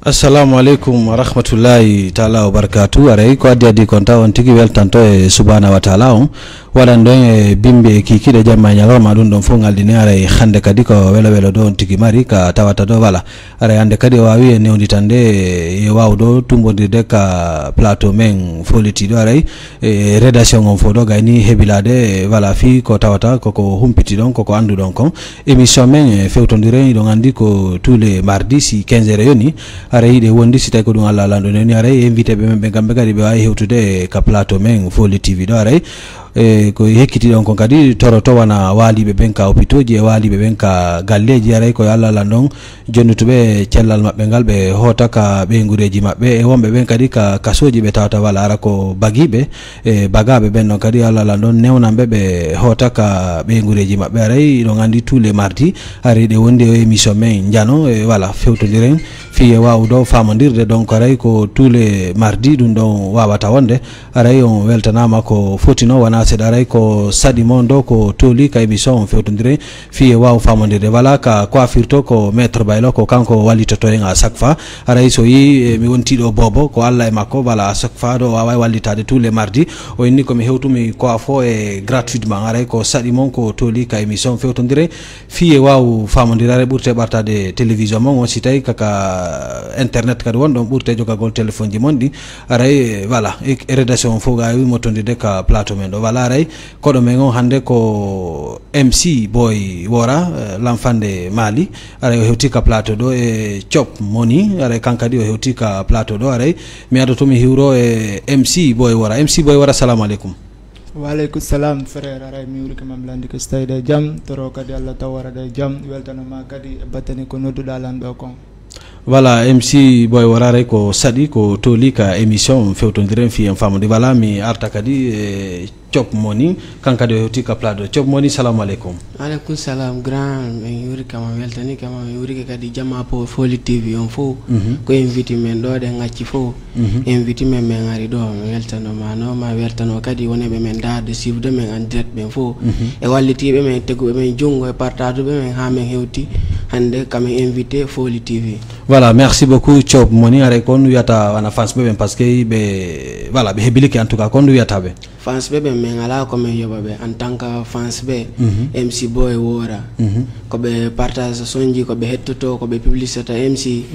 Assalamu alaikum wa rahmatullahi ta'ala wa barakatuh. Aray ko adi konta on tigi weltanto e subhanahu wa ta'ala on wadan don e bimbe kikide jamma nyaloma dum don fo ngaldini aray hande kadi ko welo don tigi mari ka tawata do wala aray hande kadi wawi e newnditande e wawdo tumbodirde ka plateau men foliti do aray e rédaction on fo do gayni hebilade wala fi ko tawata koko humpiti don koko andu don kon émission men fewtondire do ngandi ko tous les mardis si 15h yoni aray de wondi si tay ko dum alla lando ni aray invité be membe gambe kadi be wawi hewtude ka plateau men Folly TV do aray ko hekkiti don kon kadi toroto wana wali be benka opitoji e wali be benka galleji aray ko alla landon jonnutube cellal mabbe ngal be hota ka be ngureji mabbe e wombe ben kadi ka kasoji be tawta wala ara ko bagibe e bagabe ben non kadi alla landon newnambe be hota ka be ngureji mabbe aray do ngandi tous les mardis ari de wonde émission men jano e wala fewtodiren fi wawdo famondirde donc aray ko tous les mardis dum don wawata wonde aray on weltanama ko fotino wana c'est aray ko sadi mondo ko toli ka émission fewtondire fi waw famondirde wala ka coiffure ko maître baylo ko kanko wallitoto en à chaque fois aray so yi mi wonti do bobo ko alla e makko wala à chaque fois do wawa wallitade tous les mardis o inni ko mi hewtumi coiffo e gratuitement aray ko sadi mon ko toli ka émission fewtondire fi waw famondire burte bartade télévision mon on sitay kaka internet kadi won don burte jogagol téléphone ji mondi aray voilà e rédaction fo ga wi motondide ka plateau men do voilà aray ko do men on hande ko MC Boy Wora l'enfant de Mali aray o hewti ka plateau do e Chop Money aray kankadi o hewti ka plateau do aray mi ado to mi hiwro e MC Boy Wora assalamu alaikum. Wa alaikum salam frère aray mi wuri kam landi ko stayde jam toro kadi Allah tawara de jam weltana ma kadi batani ko noddu dalan do kon. Voilà MC Boy Wora ko sadi ko toli ka émission fewtondiren fi en famodi voilà mi arta kadi Chop Money kankadi hewti ka plateau Chop Money assalamu alaikum. Alaikum salam grand mi wuri kam weltani kam mi wuri kadi jama po Folly TV on fo ko invité men do de ngacci fo invité men men ngari do weltano ma no ma weltano kadi wonebe men daade sivde men en direct ben fo e wallitibe men tegube men jongo e partage be men ha men hewti hande kam invité Folly TV. Voilà, merci beaucoup Chop Money aray kon yata wana fans be parce que be voilà be hebiliki en tout cas kon yata be fans be men ala ko men yoba be en tant que fans be MC Boy Wora ko be partage sonji ko be hettoto ko be publicité MC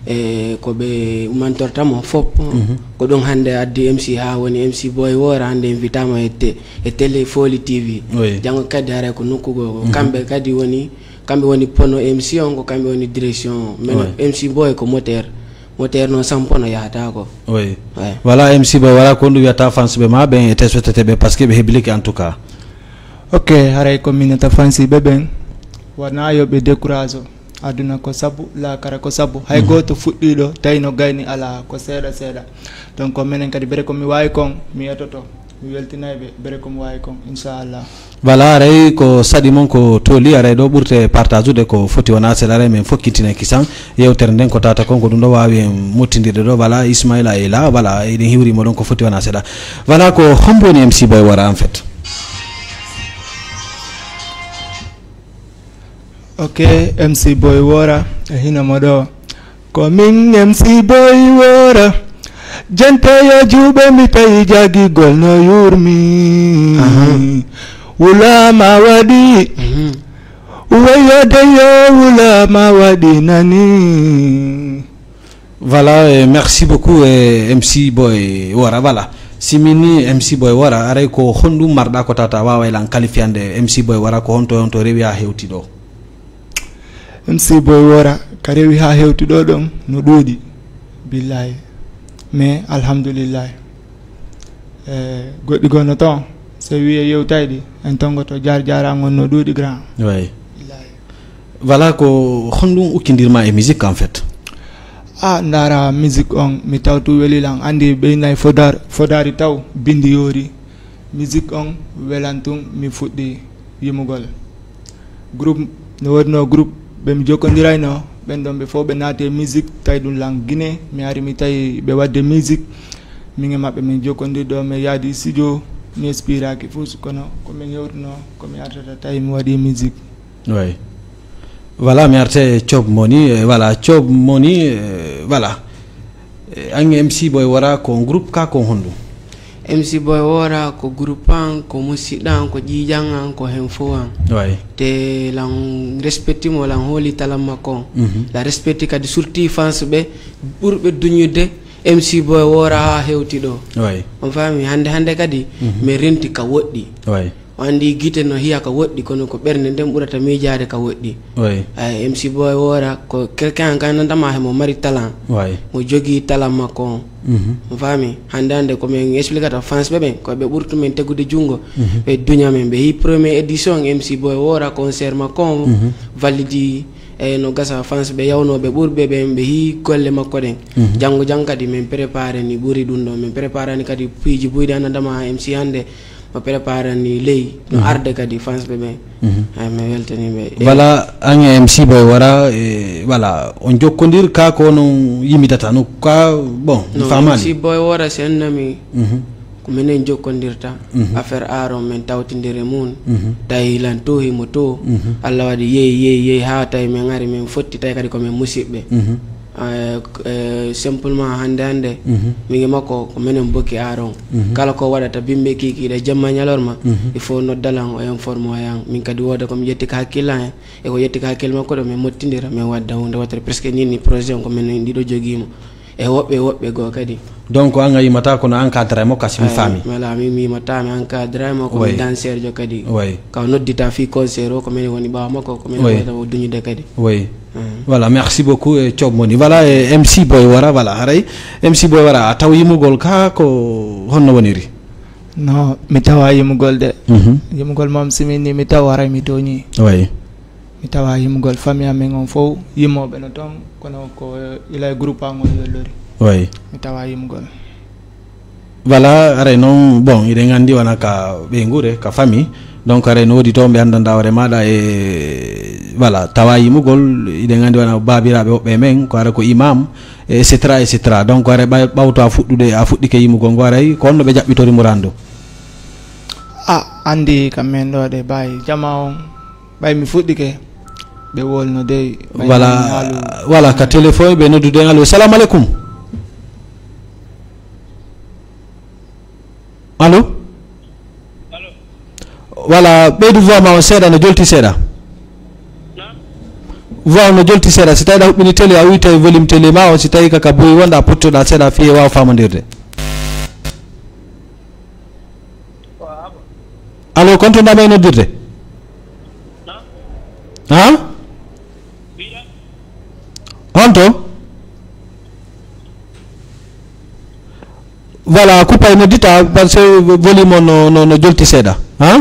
e ko be mantortamo fop ko don hande addi MC ha woni MC Boy Wora hande invitama e télé Folly TV jango kadi aray ko nokkugo kambe kadi woni pono MC on ko kambe woni direction men MC Boy ko moteur no sampono yahata ko oui voilà MC Boy Wora ko ndu yata fans be ma ben tespetete be parce que be hebliki en tout cas ok haray ko minata fans be ben wana yo be décourage aduna ko sabu la kara ko sabu hay goto fuddido tayno gayni ala ko seeda donc ko menen kadi bere ko mi wayi kon mi yetoto mi weltinaybe bere ko mi wayi kon inshallah. Voilà aray ko sadi mon ko toli aray do burte partage de ko foti wana sel aray men fokkitina kisan yewtere nden ko tata kon ko dum do wawi mottindirde do voilà Ismaila ila voilà e hiwri mo don ko foti wana sel voilà ko homboni MC Boy Wora en fait. Ok MC Boy Wora hina modo ko min MC Boy Wora jente yo jube mi tay jagi gol no yurmi wula ma wadi uwayo deyo wula ma wadi nani. Voilà merci beaucoup MC Boy Wora voilà simini MC Boy Wora aray ko hondu marda ko tata wawa lan qualifiande MC Boy Wora ko honto rewi ha hewti do MC Boy Wora ka rewi ha hewti do don no dodi billahi mais alhamdulillah goddi gono ton se wiye yewtaydi en tongoto jar ngonno dudi grand oui voilà ko hondum ukindirma e musique en fait ndara musique on mi tawtu welilan andi beynay fodari taw bindi yori musique on welantum mi fuddi yimugol groupe no wodno groupe be mi jokondirayno ben don be fo be naate musique tay dum lang Guinée mi ari mi tay be wadde musique mi ngi mabbe mi jokondi do me yaadi studio mi espiraki fus kono ko mi yewtino ko mi artata tay mi wadi musique oui voilà mi arte Job Money voilà Job Money voilà ange MC Boy wara ko groupe ka ko hondu MC Boy wara ko groupe an ko musidan ko jijangan ko henfoan way te lan respecti mo lan holi talama ko la respecti kadi surti fans be burbe dunyude MC Boy wara ha hewti do way on fami hande kadi me renti ka woddi way andi gite no hiya ka woddi kono ko berne ndem burata miijaade ka woddi way ay MC Boy wora ko quelqu'un kan ndama he mo mari talent way mo jogi talent makko fami hande ko men explicata fans bebe ko be burtu men tegude jungo be dunya men be hi premier edition MC Boy wora concert makko validi no gasa fans be yawno be burbe be hi golle makko den jango jankadi men préparer ni buri dundo men préparer ni kadi piji buyde ndama MC hande ma préparer ni ley no arde kadi fans be ay me weltani be voilà ange MC Boy wara voilà on jokkondir ka ko no yimitata no ka bon no, famali MC Boy wara sen nami ko menen jokkondirta affaire aro men tawtindire mun daylan to himo to Allah wadi ye ha tay men ngari men fotti tay kadi ko men musibbe simplement hande mi ngi makko ko menen bokki aron kala ko wadata bimbe kiki de jamma nyalorma il faut no dalan o informe o yang min kadi woda ko mi yetti ka hakkila e ko yetti ka hakkil makko do mi mottindira mi wadda hunde watere presque nini projet ko men ndido jogimo e wobbe go kadi donc anga yimata ko no encadrer mo kasimi fami mala mi mata mi encadrer mo ko dancer jo kadi way ka noddita fi concert ko men woni ba makko ko men wada duñu de kadi way voilà merci beaucoup Job Money voilà MC Boy wara voilà haray MC Boy wara taw yimugol ka ko honno woniri no mi tawa yimugol de yimugol mom simini mi tawa mi toni way mi tawa yimugol famille amen on fo yimobe no ton kono ko ila groupe angol lori way mi tawa yimugol voilà are non bon ide ngandi wana ka be ngure ka famille donc are no wodi to be andanda wore mada voilà tawayi mugol ide ngandi wana babirabe wobbe men ko are ko imam etc donc are bawto a fuddike yimugol ngoray ko onno be jabbitori murando andi kamen do de bay jama on bay mi fuddike be wolno de voilà ka téléphone be noddude allo assalamu alaikum allo voilà ɓeydu voix ma o seeɗa no jolti seeɗa voix no jolti seeɗa si tawi ɗa huɓɓini télé a wiyta e volume télé ma o si tawi kaka boyi wonɗa puttoɗa seeɗa fiye wawa famodirde allo kontoɗama e noddirde ha honto voilà coupa e noddita par ce que volume o no jolti seeɗa ha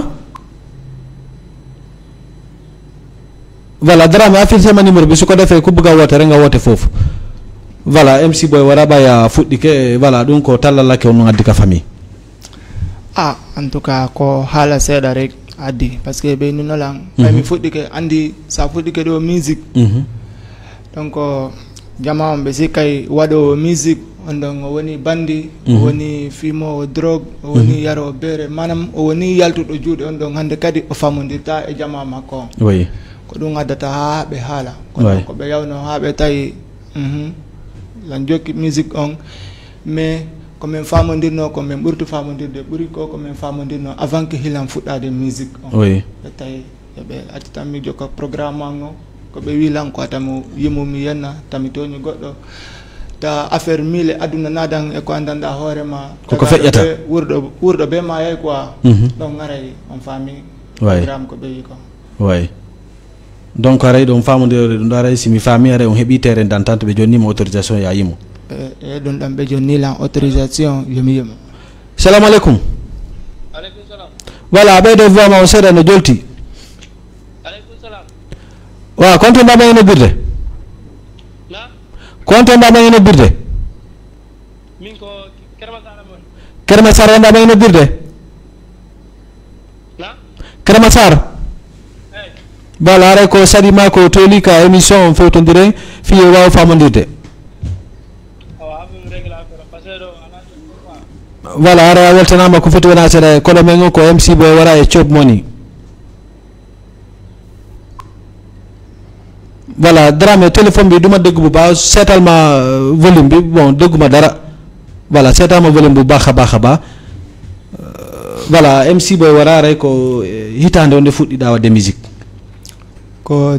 voilà Dramé affirtema numéro bi su ko defee ku bëgg a woote rek nga woote foofu voilà MC Boy wara baya fuɗɗike voilà ɗum ko tallalake on addi ka famille en tout cas ko haala seeɗa rek addi par ce que ɓe nunolan ɓay mi fuɗɗike andi sa fuɗɗike ɗo musique donc jama on ɓe sikkay waɗo musique on ɗon o woni bandi o woni fimo drogue o woni yaro beere manam o woni yaltuɗo juuɗe on ɗon hande kadi o famodirta e jama makko on oui ko ɗum addata ha ɓe haala kono ko ɓe yawno ha ɓe tawi lan jokki musique on mais komin famodirno komin ɓurti famodirde ɓuuri ko min famodirno avant que hilan fuɗɗade musique on oui ɓe tawi yoɓe acci tan mi jokka programme an o ko ɓe wi lan ko atamo yimumi yenna tami toñi goɗɗo ta affaire mille aduna nadan e ko andanda hoorema koko feƴƴata wurɗo be ma yey quoi ɗon garay on faami programme ko ɓe wi ko way donc aray ɗum famodire ɗum ɗo aray simi faami aray on heeɓi terrain d'entente ɓe jonnima autorisation ya yimo e ɗum ɗon ɓe jonnilan autorisation yomi yimo salamu aleykum voilà ɓeydo voix ma o seeɗa no jolti wa kontonɗama e nobbirde kontonɗama e nobbirde Kerma Sar wonɗama e nobbirde Kerma Sar voilà aray ko saɗima ko toli ka émission on fewtodire fiye wawa famodirde voilà ara a weltanama ko foti wona seeɗa koɗo men o ko MC Boy wara e Job Money voilà Dramé téléphone bi duma dégg bu baax seetal ma volume bi bon dégguma dara voilà seetal ma volume bu baax a baax voilà MC Boy Wara ray ko hitande onde fuɗɗiɗa wadde musique ko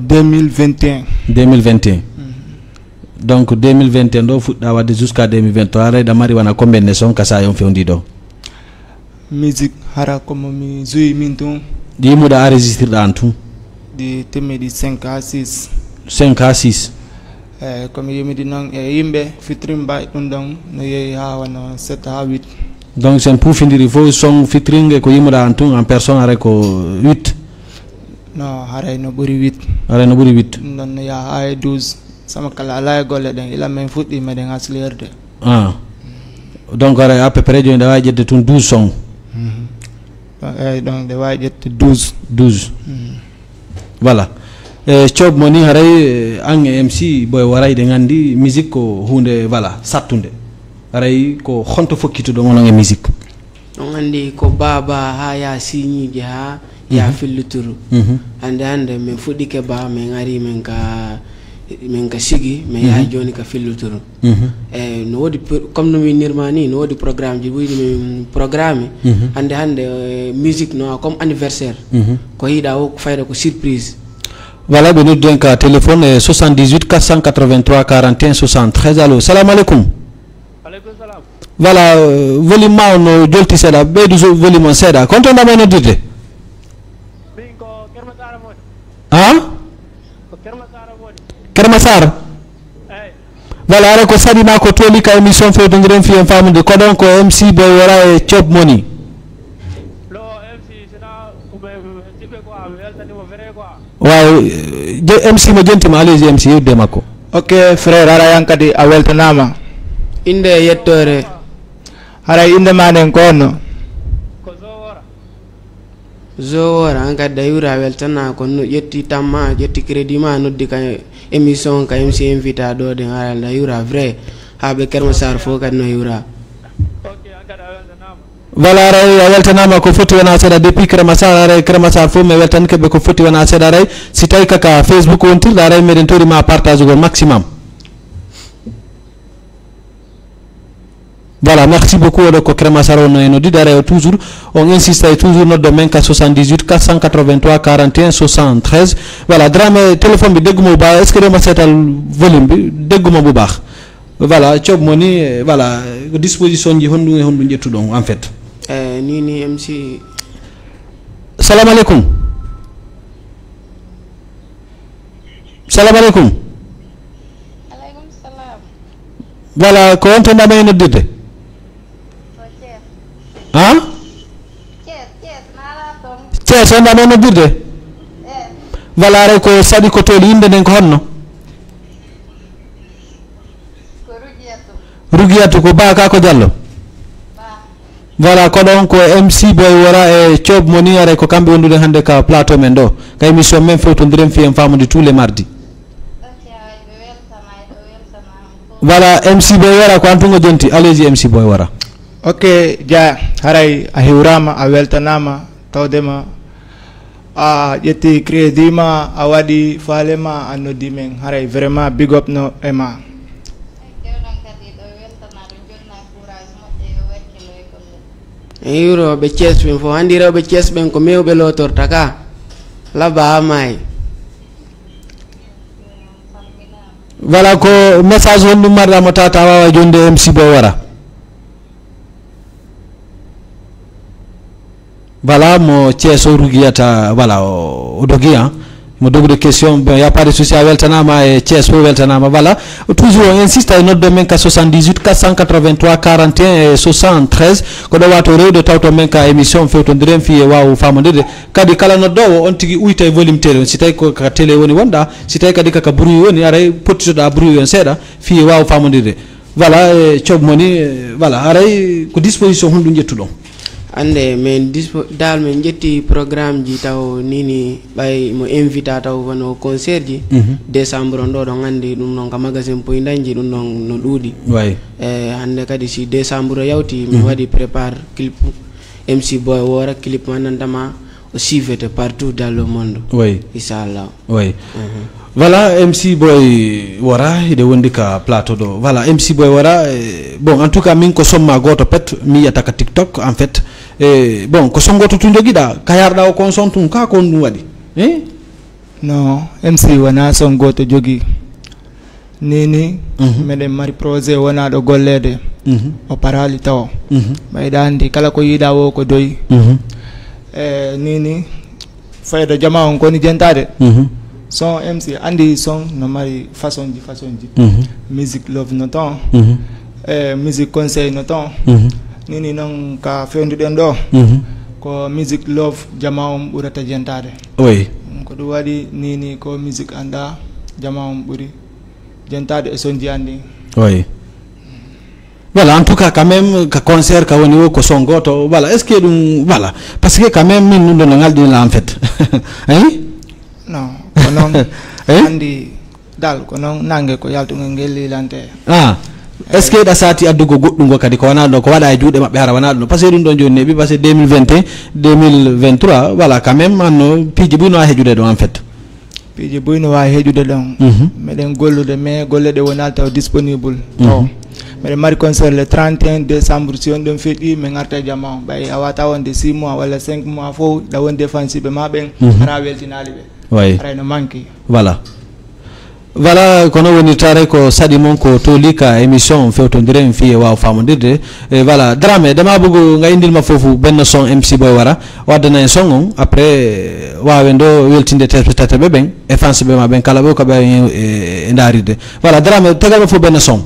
2021 donc 2021 ɗo fuɗɗa wadde jusqu'à 2023 reyɗa mari wana combien de son kasa yon fewndi ɗo musique hara komo mi joui min tun ɗi yimuɗa enregistré ɗa an tun ɗi temmeɗi 5 à 6 5 à 6 komi yimidi noon e yimɓe fitrim mbawi ɗum ɗon no yeehi ha wano 7 à 8 donc sen puufidiri fof son fitringue ko yimuɗa an tun en personne aray ko 8 non haray no ɓuuri 8 aray no ɓuuri 8 ɗum ɗon no yaha ha e 12 sama kala ala e golle ɗen ila min fuɗɗi meɗen haslirde donc aray à peu près joni ɗe wawi ƴedde tun 12 son eyyi donc ɗe wawi ƴette 12 voilà cob mo ni haray an e MC Boy Wara ɗe gandi musique ko hunde voilà sattude aray ko honto fokkituɗo onon e musique on andi ko baba ha ya siñiji ha ya filluturu hande min fuɗɗike ba min ari min ka sigi min yaha joni ka filluturu no wodi comme no min nirma ni no wodi programme ji ɓuyɗi min programme hande musique no comme anniversaire ko yiiɗa o fayda ko surprise. Voilà, ɓe noddi ka téléphone 78 483 41 73 allo salamu aleykum. Aleykum salam. Voilà, volume ma on jolti seeɗa ɓeydu volume on seeɗa kon to ndama noddirde Min ko Kermasara woni. Ko Kermasara woni. Kermasar Eyyi. voilà ara ko saɗima ko tooli ka émission fewtodiren fiyen famude ko ɗon ko MC Boy Wara e Cob Money Lo MC sina ɓe siɓe quoi mi weltanimo vrai quoi. waaw MC mo jentima allez-y MC yewde makko. ok frère ara yan kadi a weltanama inde yettore haray inde maɗen ko onno Ko Zowora. Zowora an kadi a yura weltana ko ƴetti tamma ƴetti crédit ma noddi ka émission ka MC invita ɗo ɗen aralda yura vrai ha ɓe Kermasar fof kadi no yura. Ok an kadi a weltanama. voilà aray a weltanama ko foti wona seeɗa depuis Kermasar aray Kermasar fof mi weltanike ɓe ko foti wona seeɗa aray si tawi kaka Facebook wontirɗa aray meɗen torima partage gol maximum. Voilà, merci beaucoup oɗo ko Kermasar wonno e noddiɗo aray toujours on insiste toujours noddo men ka 78 483 41 73 voilà Dramé téléphone bi dégguma bu baax est ce que dema seetal volume bi dégguma bu baax voilà Cob Money voilà disposition ji honɗum e honɗum ƴettuɗon en fait Nini MC. salamu aleykum salamu aleykum Aleykum salam. voilà ko wonto ndama e noddirde Thiès on ndama e noddirde voilà aray ko saɗi ko tooli inde nden ko honno Rugiyatu ko Baka ko Diallo voilà ko ɗon ko MC Boy Wara e Cob Money aray ko kamɓe wondude hannde ka plateau men ɗo ka émission men fewtodiren fiyen famude tous les mardis voilà MC Boy Wara ko antungo jonti allez-y MC Boy Wara. ok Dia haray a hiwrama a weltanama tawdema a ƴetti crédit ma a waɗi faale ma a noddi men haray vraiment big up no e ma Yuro ɓe Thiès ɓen fof andi rewɓe Thiès ɓen ko mewɓe lotorta ka laba amayi. voilà ko message honɗum marɗamo tata wawa jonde MC Boy Wara voilà mo Thiès o Rugiyata voilà o dogi mo dogude question bon y a pas de souci a weltanama e Thiès fof weltanama voilà toujours on insiste e noddo men ka 78 483 41 et 73 ko ɗo wato rewde tawto men ka émission fewtodiren fi e waw famodede kadi kala noddowo on tigui uyta e volume télé on si tawi ko kaka télé woni wonɗa si tawi kadi kaka bruit woni aray pottitoɗa bruit on seeɗa fi e waw famodede voilà e Cob Money voilà aray ko disposition honɗum ƴettuɗon ande men dal men jetti programme ji taw nini ɓay mo invita taw wono concert ji décembre on ɗo ɗon andi ɗum noon ka magasin Poydanji ɗum noon no ɗuuɗi way hande kadi si décembre yawti mi waɗi prépare clip MC Boy Wara clip manantama o suivete partout dans le monde oui inchallah oui Voilà, MC Boy wara ide wondi ka plateau do. Voilà, MC Boy wara bon en tout cas min ko somma goto pet mi yataka TikTok en fait bon ko songoto tun jogida ka yarda o kon son tun ka kon dum wadi non MC wana son goto jogi nini meden mari projet wana do gollede o parali taw bayda andi kala ko yida wo ko doyi nini fayda jama on koni jentade son MC andi son no mari façon ji musique love no ton musique conseil no ton nini non ka fendu den do ko musique love jama on burata jentade oui ko do wadi nini ko musique anda jama on buri jentade e son ji andi oui. Voilà, en tout cas, quand même, que concert, quand on est au son goto, voilà, est-ce que, voilà, parce que quand même, nous nous donnons là en fait. Hein? Non, konon, andi, dal, konon, nange ko yaltu ngeli lante. Ah, est-ce que da sati adugo godungo kadi ko wana do ko wada juude mabbe hara wana do parce que dum don jonni bi parce que 2021 2023 voilà quand même anno piji bu no hejude do en fait. Piji bu no wa hejude don. Meden gollude me gollede wonalta disponible. Mais mari concert le 31 décembre si on don fedi me ngarta jama bay awata wonde 6 mois wala 5 mois fo da won défensive be maben ara weltinali be oui ara no manki voilà voilà kono woni tare ko sadi mon ko tolika émission fewtondire fi waaw famondirde voilà Dramé dama bugu nga indil ma fofu ben son MC Boy wara wadana en son après waawendo weltinde tete be ben e fans be ma ben kala be ko be e ndaride voilà Dramé tagal ma fo ben son.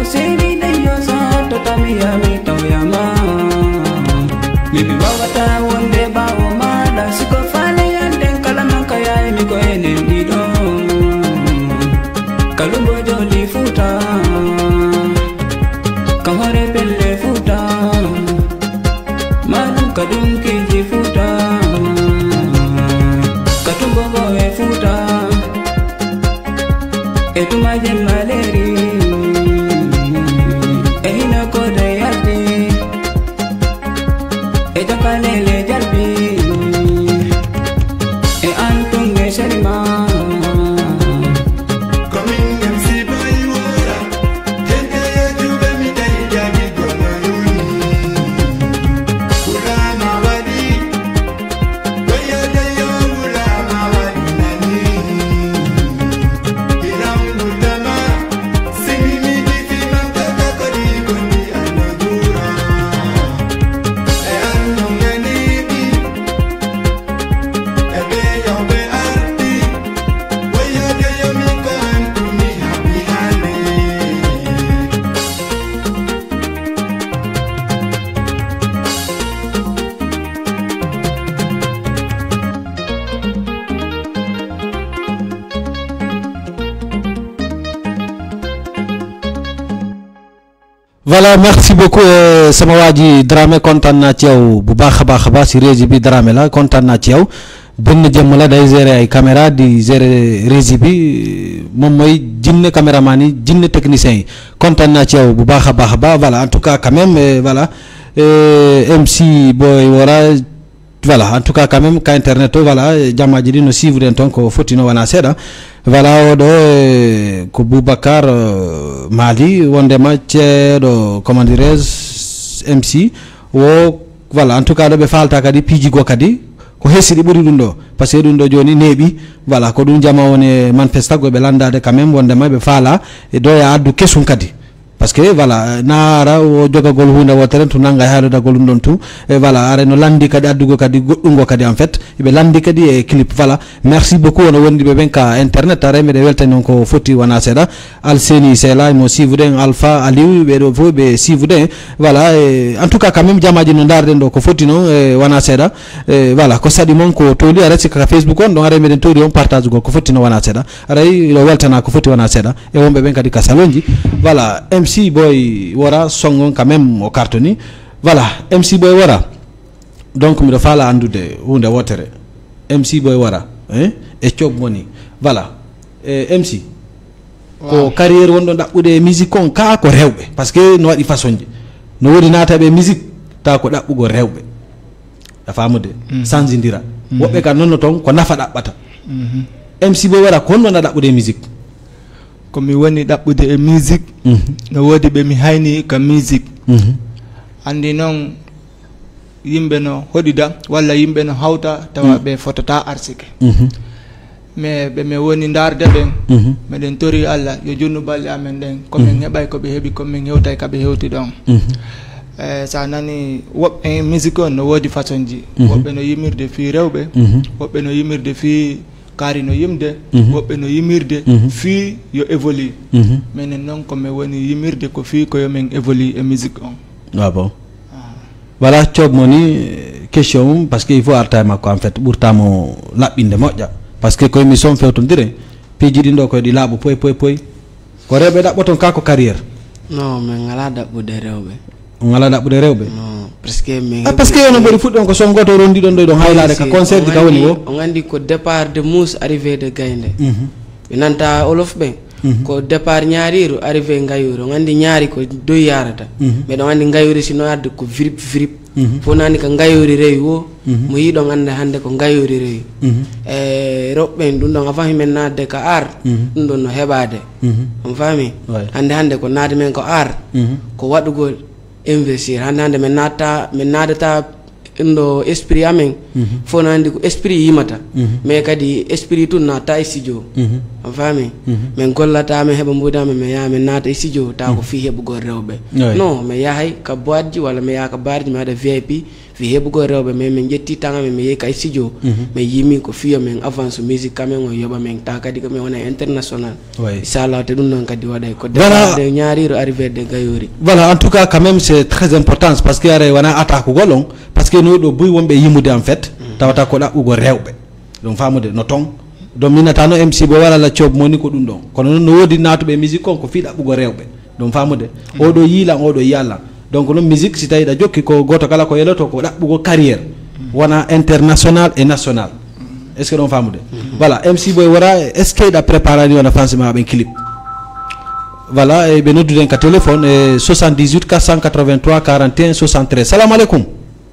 Baby, kalumbo joli futa kahore pelle futa malum kadum kiji futa katumbo boe futa etumaje maleri ehina kode yadi ejakalele jalbi e antunge sharima Voilà, merci beaucoup sama waji Dramé kontaan naa ci yow bu baax a baax si régie bi Dramé la kontaan naa ci yow benn jëmm la day gérer ay caméra di gérer régie bi moom mooy jinne caméraman yi jinne technicien yi kontaan naa ci yow bu baax a baax voilà en tout cas quand même voilà MC Boy Wora voilà en tout cas quand même ka internet voilà jammaji ɗi no suivre en ton ko fotino wana seeɗa voilà oɗo ko Boubacar Mali wondema ceeɗo comment dirais MC wo voilà en tout cas ɗo ɓe falta kadi piijigo kadi ko hessiɗi ɓuri ɗum ɗo par ce que ɗum ɗo joni neeɓi voilà ko ɗum jama woni manifestago ɓe landade quand même wondema ɓe faala e doya addu kesum kadi parce que voilà naara o jogagol hunde wotere to nanga haaludagol ɗum ɗon tout et voilà are no landi kadi addugo kadi goɗɗungo kadi en fait ɓe landi kadi e clip voilà merci beaucoup ono wondiɓe ɓen ka internet are meɗe weltani noon ko foti wona seeɗa Alseni Sela mo sivude en Alpha Aliou ɓeɗo fof ɓe sivude en voilà en tout cas quand même jamaji no darɗen ɗo ko foti noon e wona seeɗa voilà ko saɗi moon ko toli ara sikka Facebook on ɗon ara meɗen tori on partage gol ko foti no wona seeɗa aray ɗo weltana ko foti wona seeɗa e wonɓe ɓen kadi ka salonji voilà MC Boy Wora songon quand même o cartoni voilà MC Boy Wora donc miɗo faala andude hunde wotere MC Boy Wora e coɓmoni voilà MC ko carrière wonɗo ɗaɓɓude musique on ka ko rewɓe par ce que no waɗi façon ji no woni nataɓe musique taw ko ɗaɓɓugo rewɓe a famude sanjidira woɓɓe ka nonno toon ko nafa ɗaɓɓata MC Boy Wora ko honɗon ɗaɓɓude musique komi woni ɗaɓɓude e musique no woodi ɓe mi hayni ka musique andi noon yimɓe no hoɗida walla yimɓe no hawta tawa ɓe fotata arsike mais ɓe mi woni darde ɓen meɗen tori Allah yo junnu balɗe amen ɗen komin heɓay koɓe heeɓi komin hewtay kaɓe hewti ɗon sa nani woɓɓe musique on no woodi façon ji woɓɓe no yimirde fi rewɓe woɓɓe no yimirde fi kaari no yimde woɓɓe no yimirde fii yo évolue minen noon komi woni yimirde ko fii ko yomin évolue e musique on ah bon voilà coɓmo ni question mum par ce que il faut arta e makko en fait ɓurtamo laɓɓinde moƴƴa par ce que ko émission fewtodire piiji ɗin ɗo koye ɗi laaɓo poy ko rewɓe ɗaɓɓoton ka ko carrière non min ngala ɗaɓɓude rewɓe ngala ɗaɓɓude rewɓe non presque min par ce que yono mboɗi fuɗɗon ko son goto rondiɗon ɗo e ɗon haylade ka concert ji ka woni wo on andi ko départ de mousse arrivé de gaynde ɓe nanta olof ɓen ko départ ñaariru arrivé ngayuri on andi ñaari ko doy yarata meɗon andi ngayuri sino arde ko virip fof nani ko ngayuri rewi wo mo yiɗon ande hande ko ngayuri rewi e roɓɓen ɗum ɗon a fami men nadde ko art ɗum ɗon no heɓade on fami hande ko naade men ko art ko waɗugol investir hande min nadata ɗo esprit amen fo nandi ko esprit yimata mais kadi esprit tun natta e studio a faami min gollata min heɓa mbudami mi yaha min naata e studio ta ko fi heɓugol rewɓe non mi yahay ka boîte ji walla mi yaha ka barji mi waɗa VIP fi heɓugol rewɓe mais min ƴetti tangami mi yehi ka studio mi yimi ko fiya min avance musique kamen o yoɓa min ta kadi komin wona international inchallah te ɗum ɗon kadi waɗay ko de ñaariru arrivé de gayori voilà en tout cas quand même c'est très important parce que are wona attaque golon parce que no ɗo boyi wonɓe yimude en fait tawata ko ɗaɓɓugo rewɓe ɗum famude no ton do minatano MC Boy wala la Chop Money ko dum don kono non no wodi natuɓe musique on ko fiiɗa ɓugo rewɓe ɗum famude oɗo yiilan oɗo yalla donc non musique si tawi ɗa jokki ko goto kala ko yeloto ko ɗaɓɓugo carrière wona international et national est ce que ɗon famude voilà MC Boy wara est ce que ɗa préparani wona fansima ɓen clip voilà e ɓe nodduden ka téléphone e 78 483 41 73 salamu aleykum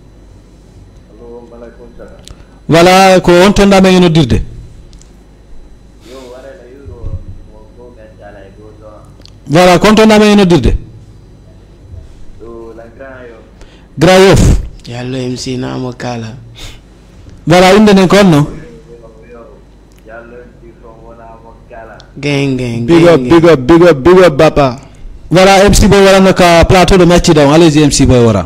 voilà ko on tonɗa men e noddirde voilà kon tonɗa men e noddirde Grand Yoff Yallo MC namo kala voilà inde nden ko onno gang gang big up Bapa. voilà MC Boy warano ka plateau de Maccida on allez-y MC Boy wara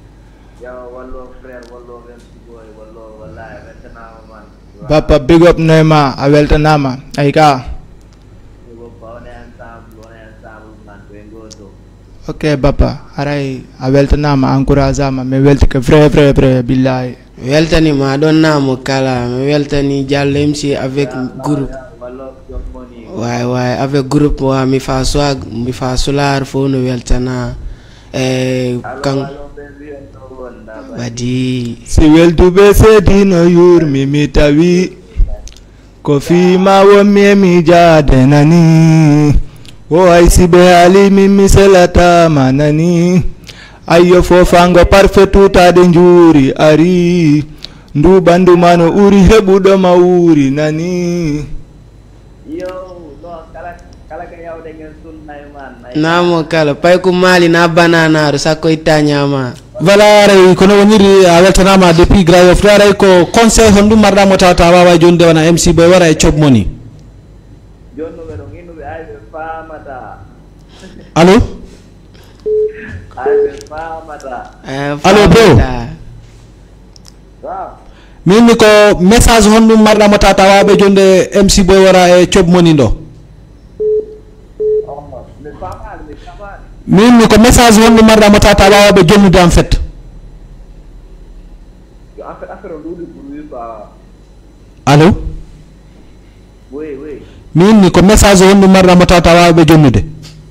Bapa big up Neymar a weltanama ayka ok Bapa aray a weltanama encourage ama mi welti ko vrai billahi weltani ma ɗon namo kala mi weltani Diallo MC avec groupe way avec groupe wa mi fa swag mi fa solar fo no weltana kan wadi si weltuɓe seedino yurmi mi tawi ko fima wonmi mi jadenani o ay siɓe haali min mi selatama nani ayyo fofango parfait tutade juuri ari ndu ɓandu ma no uri heɓuɗoma wuri nani namo kala pay ko mali na bananaru sakko itta ñama voilà aray kono woniri a weltanama depuis Grand Yoff to aray ko conseil hon ɗum marɗamo tawata wawa jonde wona MC Boy wara e Chop Money allo allo bro minni ko message hon ɗum marɗamo tawata waɓe jonde MC Boy wara e Chop Money ɗo minni ko message hon ɗum marɗamo tawata wawaɓe jonnude en fait allo minni ko message hon ɗum marɗamo tawata wawaɓe jonnude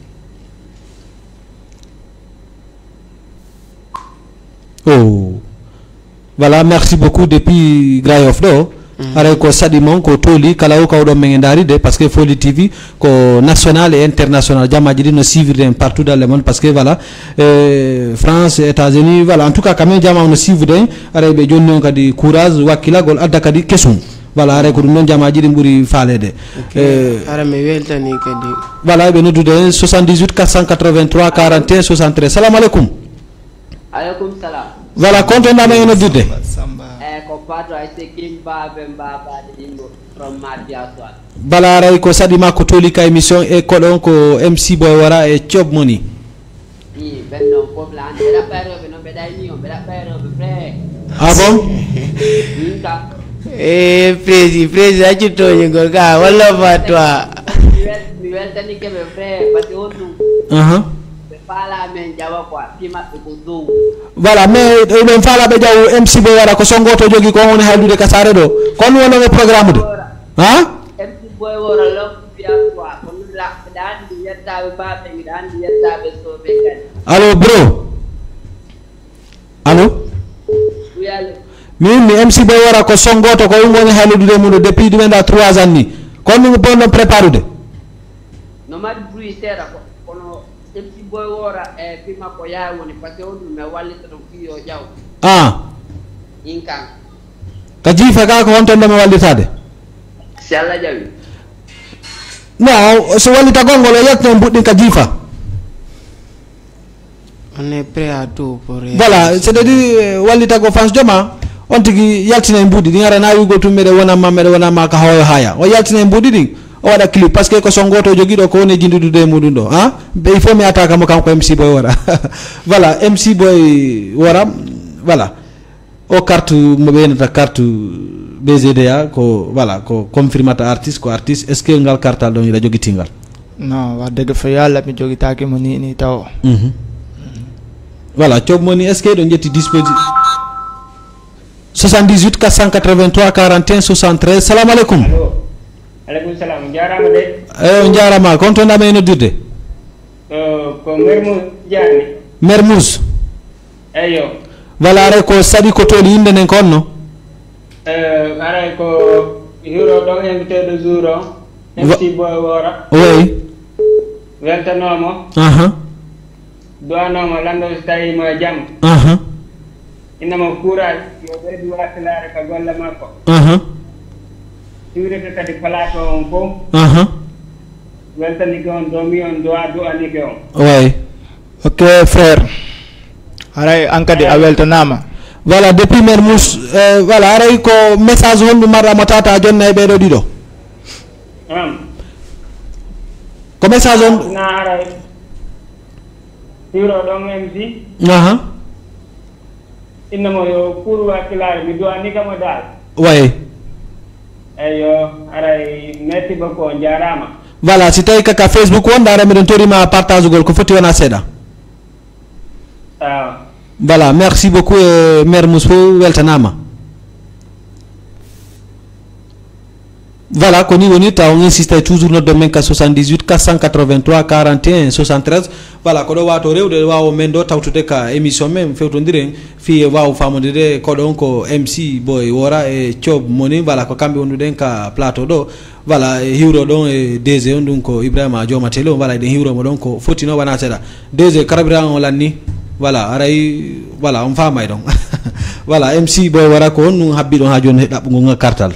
oh voilà merci beaucoup depuis Grand Yoff ɗo aray ko saɗi mon ko tooli kala o kawɗon men e daaride par ce que Foli TV ko national et international jammaji ɗi no suivre partout dans le monde par ce que voilà France États-Unis voilà en tout cas quand même jama no suivre aray ɓe jonni on kadi courage wakkilagol adda kadi kesum voilà aray ko ɗum noon jamaji ɗi ɓuuri faalede ara mi weltani kadi voilà ɓe noddude 78 483 41 63 salamu aleykum aleykum salam voilà kontonɗama e noddirde ko pato ay sekim babe mbabade ɗimɗo from Matia Soal bala aray ko saɗima ko tooli ka émission e koɗon ko MC Boy wara e Chop Money i ɓen ɗon fof la ande ɓeɗa ɓayroɓe noon ɓe ɗayni on ɓeɗa ɓayroɓe frère ah bon min kam prési accittoñigol ka walla fa toi mi weltani keɓe frère par ce que on ɗum fala men jawa quoi pimaɓe ko dow voilà mais ɗum faalaɓe jaw MC Boy wara ko songoto jogui ko woni haldude ka sare ɗo kon wonoɓe programme de ha MC Boy wora lonko fiya quoi ko ɗum mbiɗa andi yettaɓe baɓe mbiɗa andi yettaɓe soɓe kadi allo bro allo uyale min mi MC Boy wara ko songoto ko ɗum woni haldude muɗo depuis ɗumenɗa 3 ans ni kon ɗum bonɗon préparude no mari bruit seeɗa ko kono MC Boy wora e pima ko yaha woni par ce que on ɗum mi wallita ɗum fiyo ƴaw in kan ka jiife ka ko wonton ɗome wallitade si Allah jawi non so wallita gongol o yetno mbuɗɗin ka jiifa on est prêt à tout pour voilà c'est à dire wallita go fans joma on tigi yaltina e mbuɗi ɗin ara nawi go tum meɗe wonanma ka hoyo haya o yaltina e mbuɗi ɗin o waɗa clip par ce que ko songoto joguiɗo ko woni jindudude e muɗum ɗo ha il faut mi attaque mo kanko MC Boy wara voilà MC Boy wara voilà o carte mo ɓeynata carte BZDA ko voilà ko confirmata artiste ko artiste est ce que ngal cartal ɗon yiɗa joguitingal non wadde fa yalla mi jogitaki mo ni taw voilà Chop Money est ce que ɗon ƴetti disposition 78 483 41 73 salamu aleykum aleykum salam jarama de on jarama kon to ndame noddirde ko Mermoz Diani Mermoz eyo wala are ko sadi ko toli inde nen konno ara ko hiro ɗon invité de jour o MC Boy Wora oui weltanomo duwanoma lando so tawimo e jaam innamo courage yo ɓeydi wasilare ka golle makko siwrete kadi plateau on fof weltanike on domi on dowa du'anike on oui ok frère aray an kadi a weltanama voilà depuis Mermoz voilà aray ko message wonɗu marɗamo tata jonna e ɓeɗo ɗiɗo ko message on na aray hiro ɗon MC innamo yo pour wakkilare mi duwanikamo dal oui eyo aray merci beaucoup on jarama voilà si tawi kaka Facebook wonda ara miɗen torima partage ugol ko foti wona seeɗa voilà merci beaucoup Mermoz fo weltanama voilà ko ni woni taw on insiste toujours no domaine ka 78 483 41 73 voilà ko do wato rewde wawo men do tawtude ka émission men fewtondiren fi wawo famodire ko don ko MC Boy Wora e Thiob Moni voilà ko kambe wonduden ka plateau do voilà hiwro don e DG on dun ko Ibrahima Dioma Telo voilà de hiwro mo don ko fotino wana seda DG carburant on lanni voilà aray voilà on famay don voilà MC Boy Wora ko on habbi don ha joni dabbo ngo kartal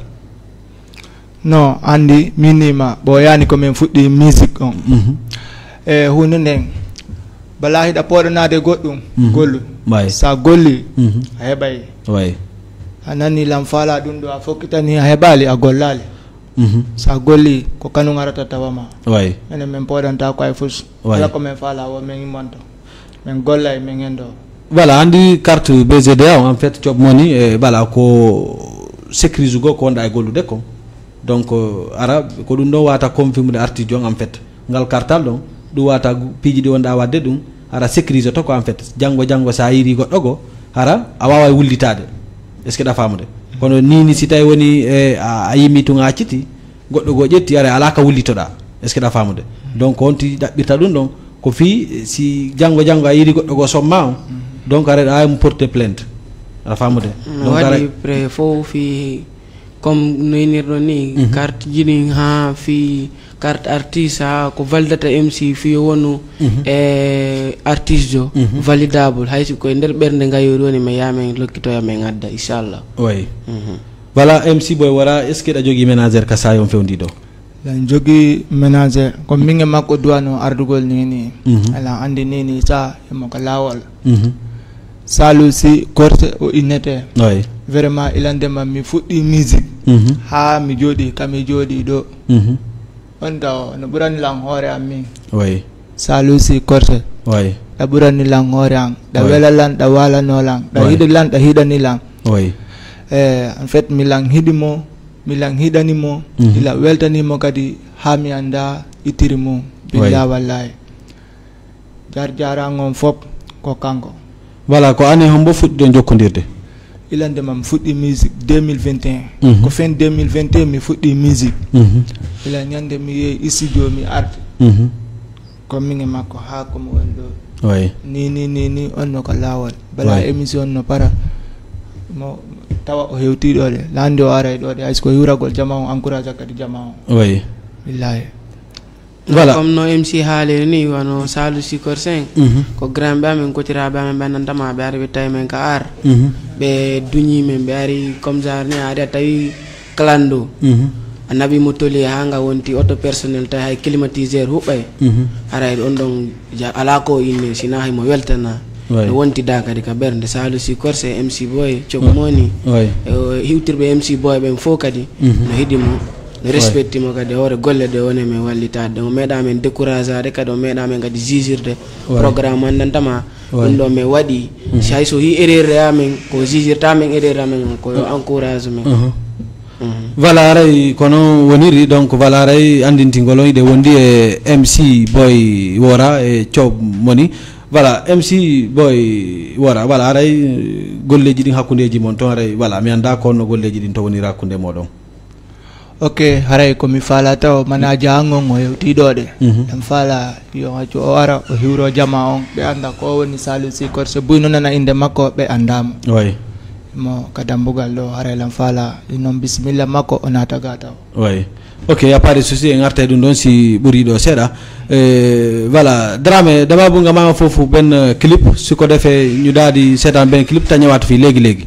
non andi minima bo yani ko men fuddi musique on e hunde nden bala hida poɗonade goɗɗum gollu sa golli a heɓay way a nani lam fala ɗum ɗo a fokkitani a heɓali a gollali sa golli ko kanu garata tawama way enen min poɗanta ko ay fus ala ko min fala wo min immanto min gollay min hendo voilà andi carte BGDA en fait Thiob Moni e bala ko sécurise go ko wonda e gollude ko donc ara ko ɗum ɗo wata confirmer arti jon en fait ngal kartal ɗon ɗum wata piiji ɗi wonɗa wadde ɗum ara sécurise to ko en fait janggo sa yiri goɗɗo go ara a wawa wullitade est ce que ɗa famude kono ni si tawi woni a yimi tun a acciti goɗɗo go ƴetti ara ala ka wullitoɗa est ce que ɗa famude donc on ti ɗaɓɓirta ɗum ɗon ko fi si janggo a yiri goɗɗo go somma on donc ara ɗa mo porter plainte aɗa famude donc waɗi pré fo fi comme noynirɗo ni carte jini ha fi carte artiste ha ko validata MC fi wonu e artiste jo validable haysi koye nder ɓerde gayori woni mi yamen lokkitoya min adda inchallah oui voilà MC Boy Wora est ce que ɗa jogui ménagère ka sayon fewndi ɗo lan jogui ménagère comme minge makko duwano ardugol nini ala andi nini sa emo ko lawol Salou si korte o innete vraiment ilandema mi fuɗɗi musique ha mi jooɗi kami jooɗi ɗo on taw no ɓurani lan hoore am min Salou si korte ɗa ɓurani lan hoore am ɗa wela lan ɗa walano lan ɗa hiɗi lan ɗa hiɗani lan en fait mi lan hiɗimo mi lan hiɗanimo ila weltanimo kadi ha mi anda ittiri mum billah wallahi jarjarangon fop ko kanko voilà ko année hombo fuɗɗiɗo jokkodirde ilande mam fuɗɗi musique 2021 ko fin 2021 mi fuɗɗi musique ila ñande mi yehi studio mi arti ko minge makko ha komo woni ɗo ni onno ko lawol bala émission no para mo tawa o hewtiɗo de lande o aray ɗo de hayso ko yuragol jama o encourage kadi jama o billahi voilà comme no MC haali ni wano Salou Sikor 5 ko grand be amen kotiraɓe amen ɓe nantama ɓe ari ɓe tawi men ka ar ɓe duñi men ɓe ari comme genre ni ari a tawi clando a naɓi mo toli ha nga wonti auto personnel tawi hay climatiseur huɓɓay aray on ɗon ala ko inne sina haymo weltana no wontida kadi ka ɓerde Salou Sikor se MC Boy Thiob Moni hiwtirɓe MC Boy ɓen fof kadi no hiɗimo no respecti mo kadi hoore golle de woni men wallitade o meeɗa men découragade kadi o meeɗa men kadi jugirde programme andantama ɗum ɗo min waɗi hay so hi erreur amen ko jugirta men erreur amen ko encourage men voilà aray kono woniri donc voilà aray andintingol on ide wondi e MC Boy Wora e Thiob Moni voilà MC Boy Wora voilà aray golleji ɗin hakkudeji mon ton aray voilà mi anda ko no golleji ɗin to wonira hakkude moɗon Okay, haray ko mi fala taw manaja ngong o tidode. Am fala yo acho ora o hiro jama on be anda ko woni salusi korse buino na inde makko be andam. Oui. Mo kadambugal do haray lam fala inom bismillah makko onata gata. Oui. Ok, y a pas de souci ngarte dum don si buri do seda. Voilà, Dramé dama bu nga ma fofu ben clip su ko defé ñu daldi sétan ben clip ta ñëwaat fi légui.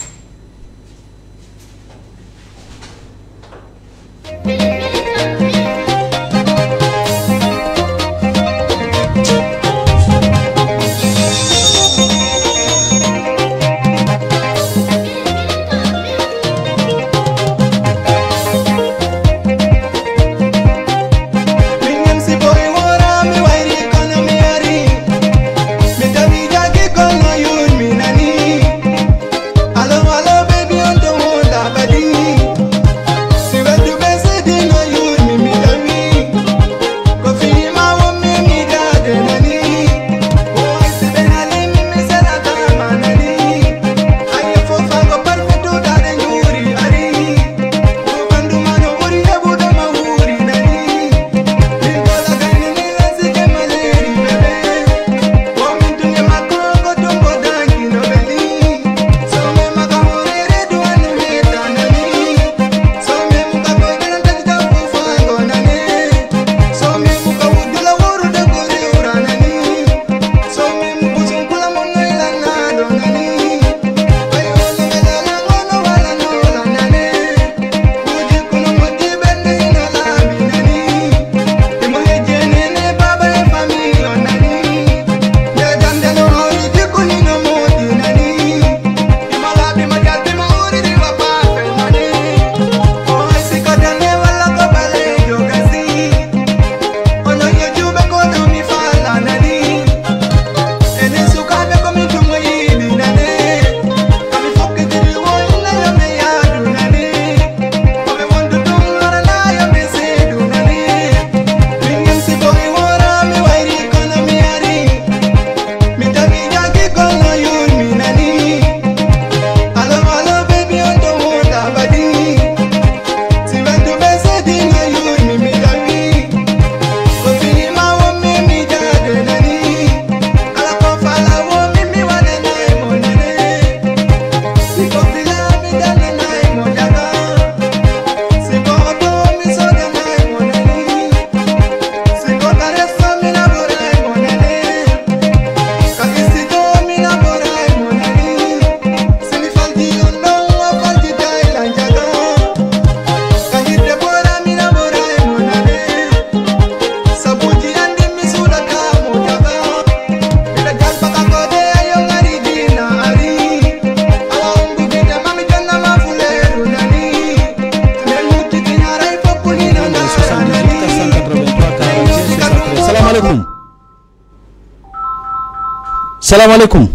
Salam alaikum.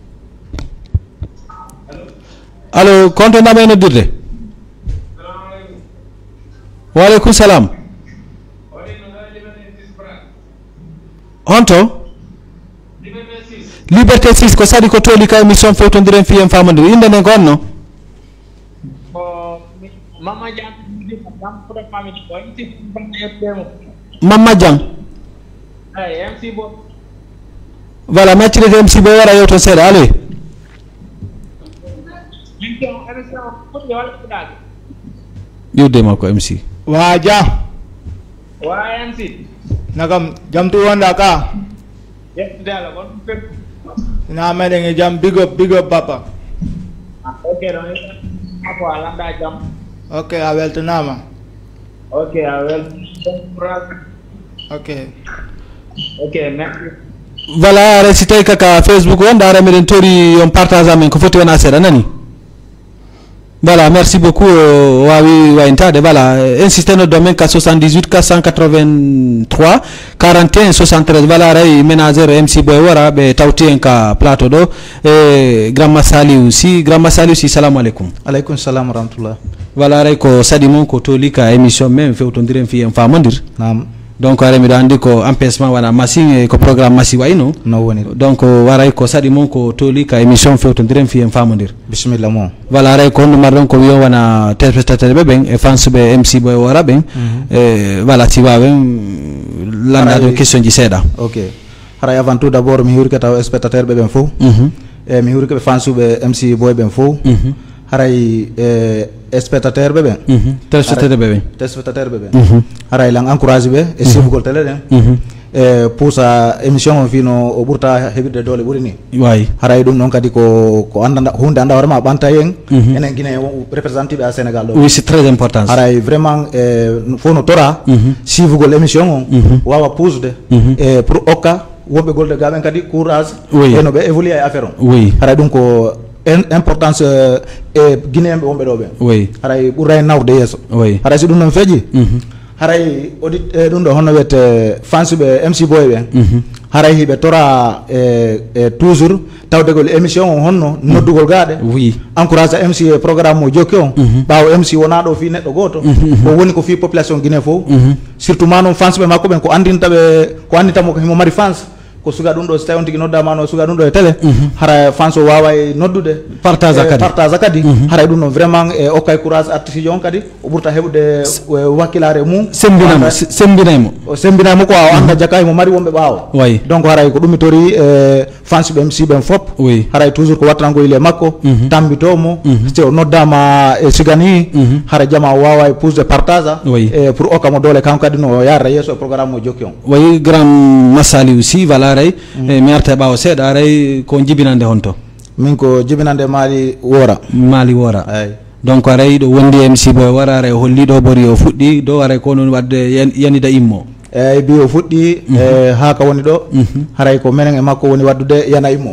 Allo, konto ndame no dirde? Wa alaikum salam. Honto? Liberté 6 ko sadi ko toli ka émission fewtondiren fi en famande inde ne gonno? Mama Jang Mama Jang. Hey, MC Bo. Voilà, match de MC Bo wara yewto seeda allez. Yude mako MC. Waja. Wa MC. Nakam jam tu wanda ka. Yes, dala kon pep. Na mede jam big up papa. Okay, don. Ako alanda jam. Okay, I will to nama. Okay, I will. Okay. Okay, merci. Voilà, recite kaka Facebook on dara meden tori on partage amen ko foti wona sera nani. Voilà, merci beaucoup wawi wayntade voilà, insistez no domaine 78 483 41 73 voilà ray ménageur MC Boy wara be tawti en ka plateau do e Grand Massali aussi salam alaikum. Alaikum salam wa rahmatullah. Voilà ray ko sadi mon ko to lika émission même fewtondiren fi en famandir. Naam. donc are miɗo andi ko empêchement wana machine ko programme masi wayno no woni donc waray ko saɗi mon ko toli ka émission fewtodiren fi en famodir bisimilla mo voilà aray ko honno marɗon ko wiyo wona téléspectateur ɓe ɓen e fansuɓe MC Boy Wora ɓen e voilà si wawen landade question ji seeɗa. ok haray avant tout d'abord mi hiwrike taw spectateur ɓe ɓen fof e mi hiwrike ɓe fansuɓe MC Boy ɓen fof haray spectateur ɓe ɓen téléspectateur ɓe ɓen téléspectateur ɓe ɓen haray lan encourage ɓe e sifugol télé ɗen e pousa émission on fino o ɓurta heɓirde doole ɓuri ni wayi haray ɗum noon kadi ko anda hunde anda hoorema ɓanta en enen guiné représenté ɓe a Sénégal ɗo oui c'est très important haray vraiment fof no tora sifugol émission on wawa pusde e pour okka wonɓe golde gaɓen kadi courage e no ɓe évoluer e affaire on oui haray ɗum ko importance e guinéen ɓe wonɓe ɗo ɓen oui haray ɓuray nawde yesso oui haray so ɗum noon feeƴi haray audit ɗum ɗo honno wiyete fansuɓe MC Boy ɓen haray hiɓe tora e toujours tawdegol émission o honno noddugol gaɗe oui encourage MC e programme mo jokki on ɓawo MC wona ɗo fi neɗɗo goto o woni ko fi population guiné fof surtout ma noon fansuɓe makko ɓen ko andintamo ko himo mari fans ko suga ɗum ɗo so tawi on tigi noddama no suga ɗum ɗo e télé hara fans o wawa e noddude partage kadi haray ɗum noon vraiment e okkay courage artiste on kadi o ɓurta heɓude wakkilare mum sembinaymo o sembinaymo ko o anda jaka mo mari wonɓe ɓaawo way donc haray ko ɗumitori e fans ɓe MC ɓen fop haray toujours ko wattanangoyle makko tambitomo so o noddama e sigani hara jama o wawa e pusde partage e pour okkamo doole kanko kadi no yarata yesso e programme mo jokki on wayi grand massali aussi voilà aray mi arta ɓawo seeɗa aray ko jibinande honto min ko jibinande Mali Wora ay donc aray ɗo wondi MC Boy Wora aray holli ɗo ɓori o fuɗɗi ɗo aray ko noon wadde yanida immo eyyi bi o fuɗɗi ha ka woni ɗo haray ko menen e makko woni waddude yana immo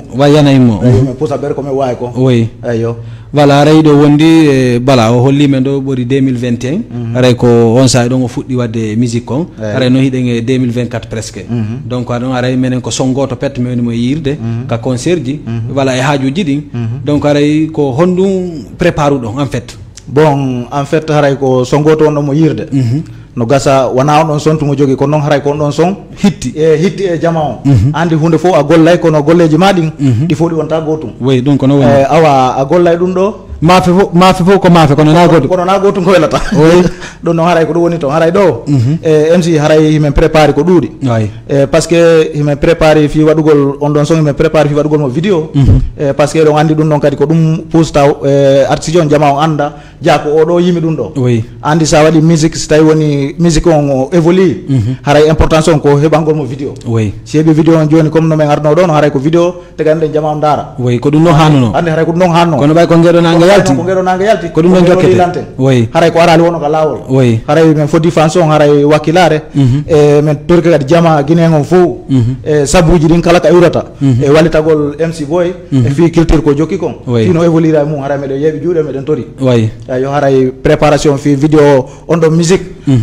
min pusa ɓere komin wawi ko oui eyyo voilà aray ɗo wondi bala o holli men ɗo ɓori 2021 aray ko on sahi ɗon o fuɗɗi wadde musique on aray no hiɗen e 2024 presque donc aɗon aray menen ko songoto pette mi woni mo yirde ka concert ji voilà e haajuji ɗin donc aray ko honɗum prépare uɗon en fait bon en fait haray ko songoto on ɗon mo yirde no gasa wona on ɗon son tumo jogui kono noon haray ko on ɗon son hitti e jama o andi hunde fof a gollay kono golleji ma ɗin ɗi fof ɗi wonta gotum oui ɗum kono woni awa a gollay ɗum ɗo maafe fof ko maafe kono na gotum ko welata ɗum noon haray ko ɗum woni toon haray ɗo e MC haray himen préparé ko ɗuuɗi par ce que himen préparé fi waɗugol on ɗon son himen préparé fi waɗugol mo vidéo par ce que ɗon andi ɗum ɗon kadi ko ɗum pusta artiste on jama o anda jako oɗo yimi ɗum ɗo andi sa waɗi musique so tawi woni musique on o évolue haray importance on ko heɓangol mo vidéo si heeɓi vidéo on joni comme no men arno ɗo no haray ko vidéo tegani ɗen jama o dara ko ɗum ɗon hannuno andi haray ko ɗum ɗon hanno kono ɓay ko gueɗonage yalti ko ɗum ɗon jokkete haray ko arali wono ka lawol haray men foddi fanso on haray wakkilare e men torki kadi jama guinéen on fof e sabuji ɗin kala ka iwrata e wallitagol MC Boy e fi culture ko jokki kon fino évoluera mum haray meɗen yeeɓi juuɗe meɗen tori yo haray préparation fi vidéo on ɗon musique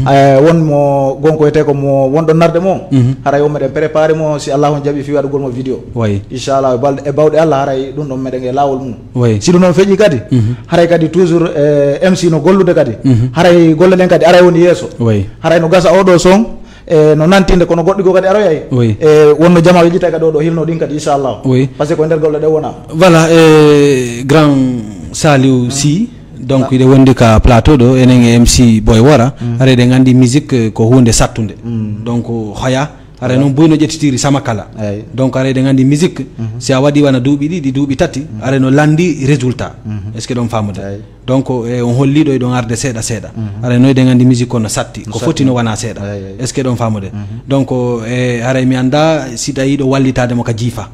wonmo gonko wiyete ko mo wonɗon narde mo haray o meɗen préparé mo si Allah on jaaɓi fi waɗugol mo vidéo inchallah e bawɗe Allah haray ɗum ɗon meɗen e lawol mum si ɗum noon feeƴi kadi haray kadi toujours MC no gollude kadi haray golle ɗen kadi aray woni yesso haray no gasa oɗo son e no nantinde kono goɗɗi go kadi aroyay e wonno jama yejita kadi oɗo hilno ɗin kadi inchallah par ce que ko nder golle ɗe wona voilà grand Saliou Sy donc ide wondi ka plateau ɗo enen e MC Boy Wora aray ɗen andi musique ko hunde sattude donc hoya aray noon boyno ƴettitiri sama kala donc aray ɗen andi musique si a waɗi wana duuɓi ɗiɗi duuɓi tati aray no landi résultat est ce que ɗon famude donc on holliɗo e ɗon arde seeɗa seeɗa aray no eɗen andi musique no satti ko foti no wona seeɗa est ce que ɗon famude donc e haray mi anda si tawi ɗo wallitade mo ka jiifa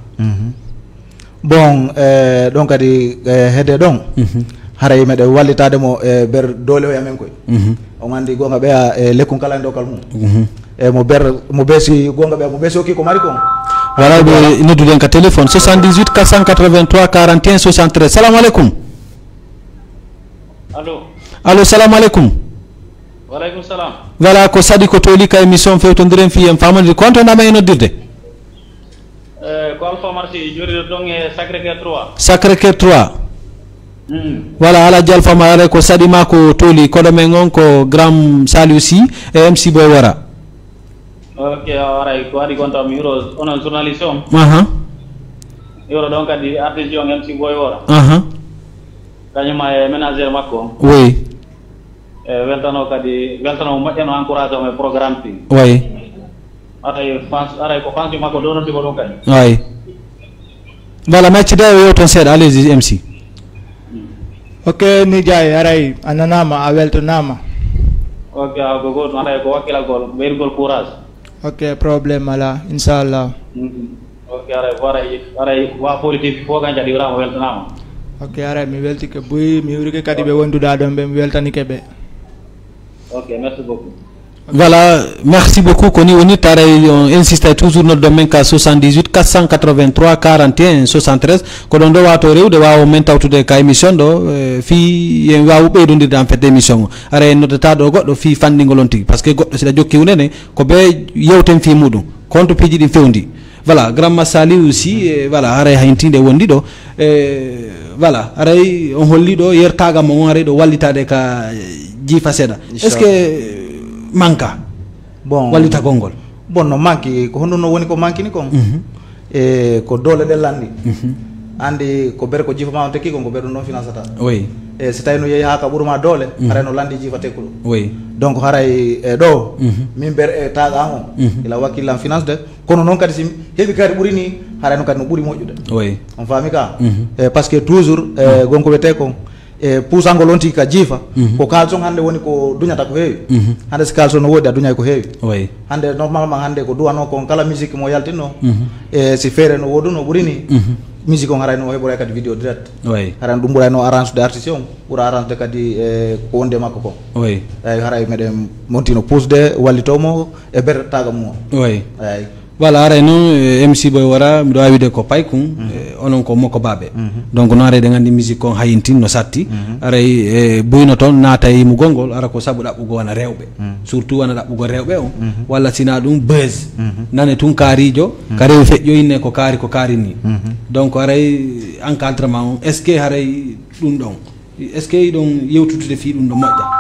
bon ɗon kadi heede ɗon haray meɗe wallitade mo e ber doole o yamen koye on andi gonga ɓeya e lekkum kala e dokal mum e mo beesi gonga ɓeya mo beesi hokki ko mari kon voilà ɓe nodduden ka téléphone 78 483 41 73 salamu aleykum allo salamu aleykum waleykum salam voilà ko Sadi ko tooli ka émission fewtodiren fi en famanide ko ontonama e noddirde ko Alpha Marti juriɗo ɗon e Sacré Cœur 3 voilà ala jalfama aray ko Sadi ma ko tooli koɗo men on ko grand Saliou Sy e MC Boy Wora Ok, ora ko adi konta mi euro onon journaliste on. Euro donc adi artiste on MC Boy Wora. Kanyuma e manager makko. Oui. Weltano kadi weltano moƴƴano encouragé o e programme ti. Oui. Aray ko fansi makko do non di ko don kadi. Oui. Voilà, match da yo ton seed allez MC. Ok ni jay aray ananama a weltanama. Ok, go go aray ko wakila gol wergol courage. Ok, problème ala inshallah. Ok, aray wa politique fo ganja di ramo weltanama. Ok, aray mi welti ke buy mi wuri ke kadi be wonduda don be mi weltani ke be. Ok, merci beaucoup. Voilà, merci beaucoup. Koni on insiste toujours notre domaine ka 78 483 41 73 ko don do wato rewde waawo men tawtude ka émission do fi en waawu beydondirde en fait émission ara nodata do goddo fi fandingol on tigi parce que goddo sida jokki unene ko be yewten fi mudum compte piji di fewndi voilà grand masali aussi voilà ara hayntinde wondi do voilà ara on holli do yertaga mo on ara do wallitade ka jifa seda est ce que manka bon walita gongol bon no manki ko hono no woni ko manki ni kon ko dole de landi andi ko ber ko jifa ma on teki ko ber no finance ta oui so tay no yeyi ha ka buruma dole ara no landi jifa tekulo oui donc haray do min ber taga on ila wakilla finance de kono non kadi sim hebi kadi buri ni haray no kadi no buri mojude oui on fami ka parce que toujours gonko bete ko pusangol onti ka jifa ko kalson hande woni ko dunyata ko heewi hande si kalson no wodi adunya ko heewi oui hande normalement hande ko duwano ko kala musique mo yaltino si fere no woduno burini musique on harayno hebore kadi video direct oui haran dum burayno arrange de artiste on pour arrange de kadi ko wonde makko ko oui ay haray meden montino pusde wallitomo e ber taga mo oui ay voilà ara non MC Boy Wora mi do awide ko paykun onon ko moko babe donc no are de ngandi musique kon hayintin no satti ara buyno ton natay mu gongol ara ko sabu dabbugo wana rewbe surtout wana dabbugo rewbe on walla sina dum buzz nane tun karijo karew fejjo inne ko kari ni donc ara encadrement est ce que ara dum don est ce que don yewtutude fi dum do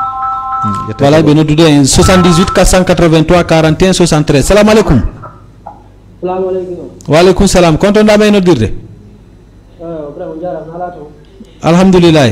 modja voilà be noddude 78 483 41 73 salam alaikum. Waalaikum salam. Konton da may noddirde? Alhamdulillah.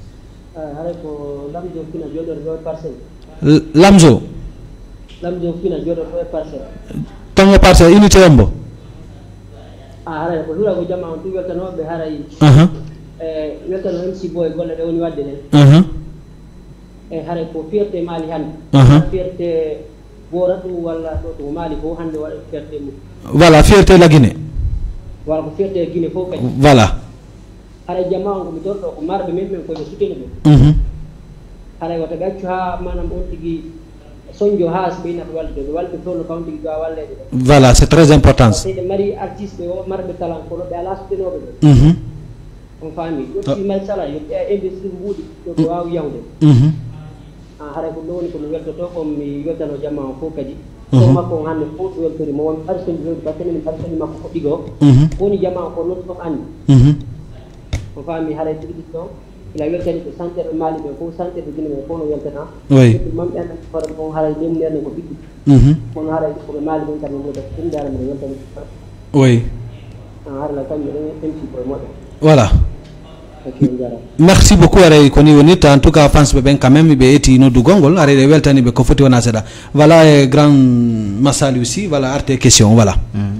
Lamzo. Lamzo fina jodo ko parcel. Tango parcel unité ombo. Haray ko lura ko jama on tuwelta no be haray. Welta no MC Boy golle de woni wadde ne. Haray ko fierté mali hande. Fierté boratu wala to mali ko hande wala fierté mu. Voilà, fierté la Guinée. Voilà, ko fierté Guinée fo kay. Voilà. Haray jama on ko mi torto ko marbe men ko sutene be. Haray wata gaccu ha manam on tigi sonjo has be na walde to no county ga walle. Voilà, c'est très important. C'est de mari artiste o marbe talent ko be ala suteno be. On fami ko ci mal sala yo investir wudi to waaw yawde. Haray ko woni ko mi welto to ko mi weltano jama fo kadi. So makko hande fo weltori mo won arsen jodi batene arsen makko ko digo woni jama ko non to andi ko fami haray tigi to ila weltani ko santé mali be ko santé de gine ko no weltana oui mam en for ko haray dem ner ko biddi ko haray ko mali be tan mo def tin dara mo weltani oui haray la tan de tempi ko mo voilà. Merci beaucoup aray koni woni en tout cas France be ben quand même be eti no du gongol aray de weltani be ko foti wona seda voilà grand Massali aussi voilà arte question voilà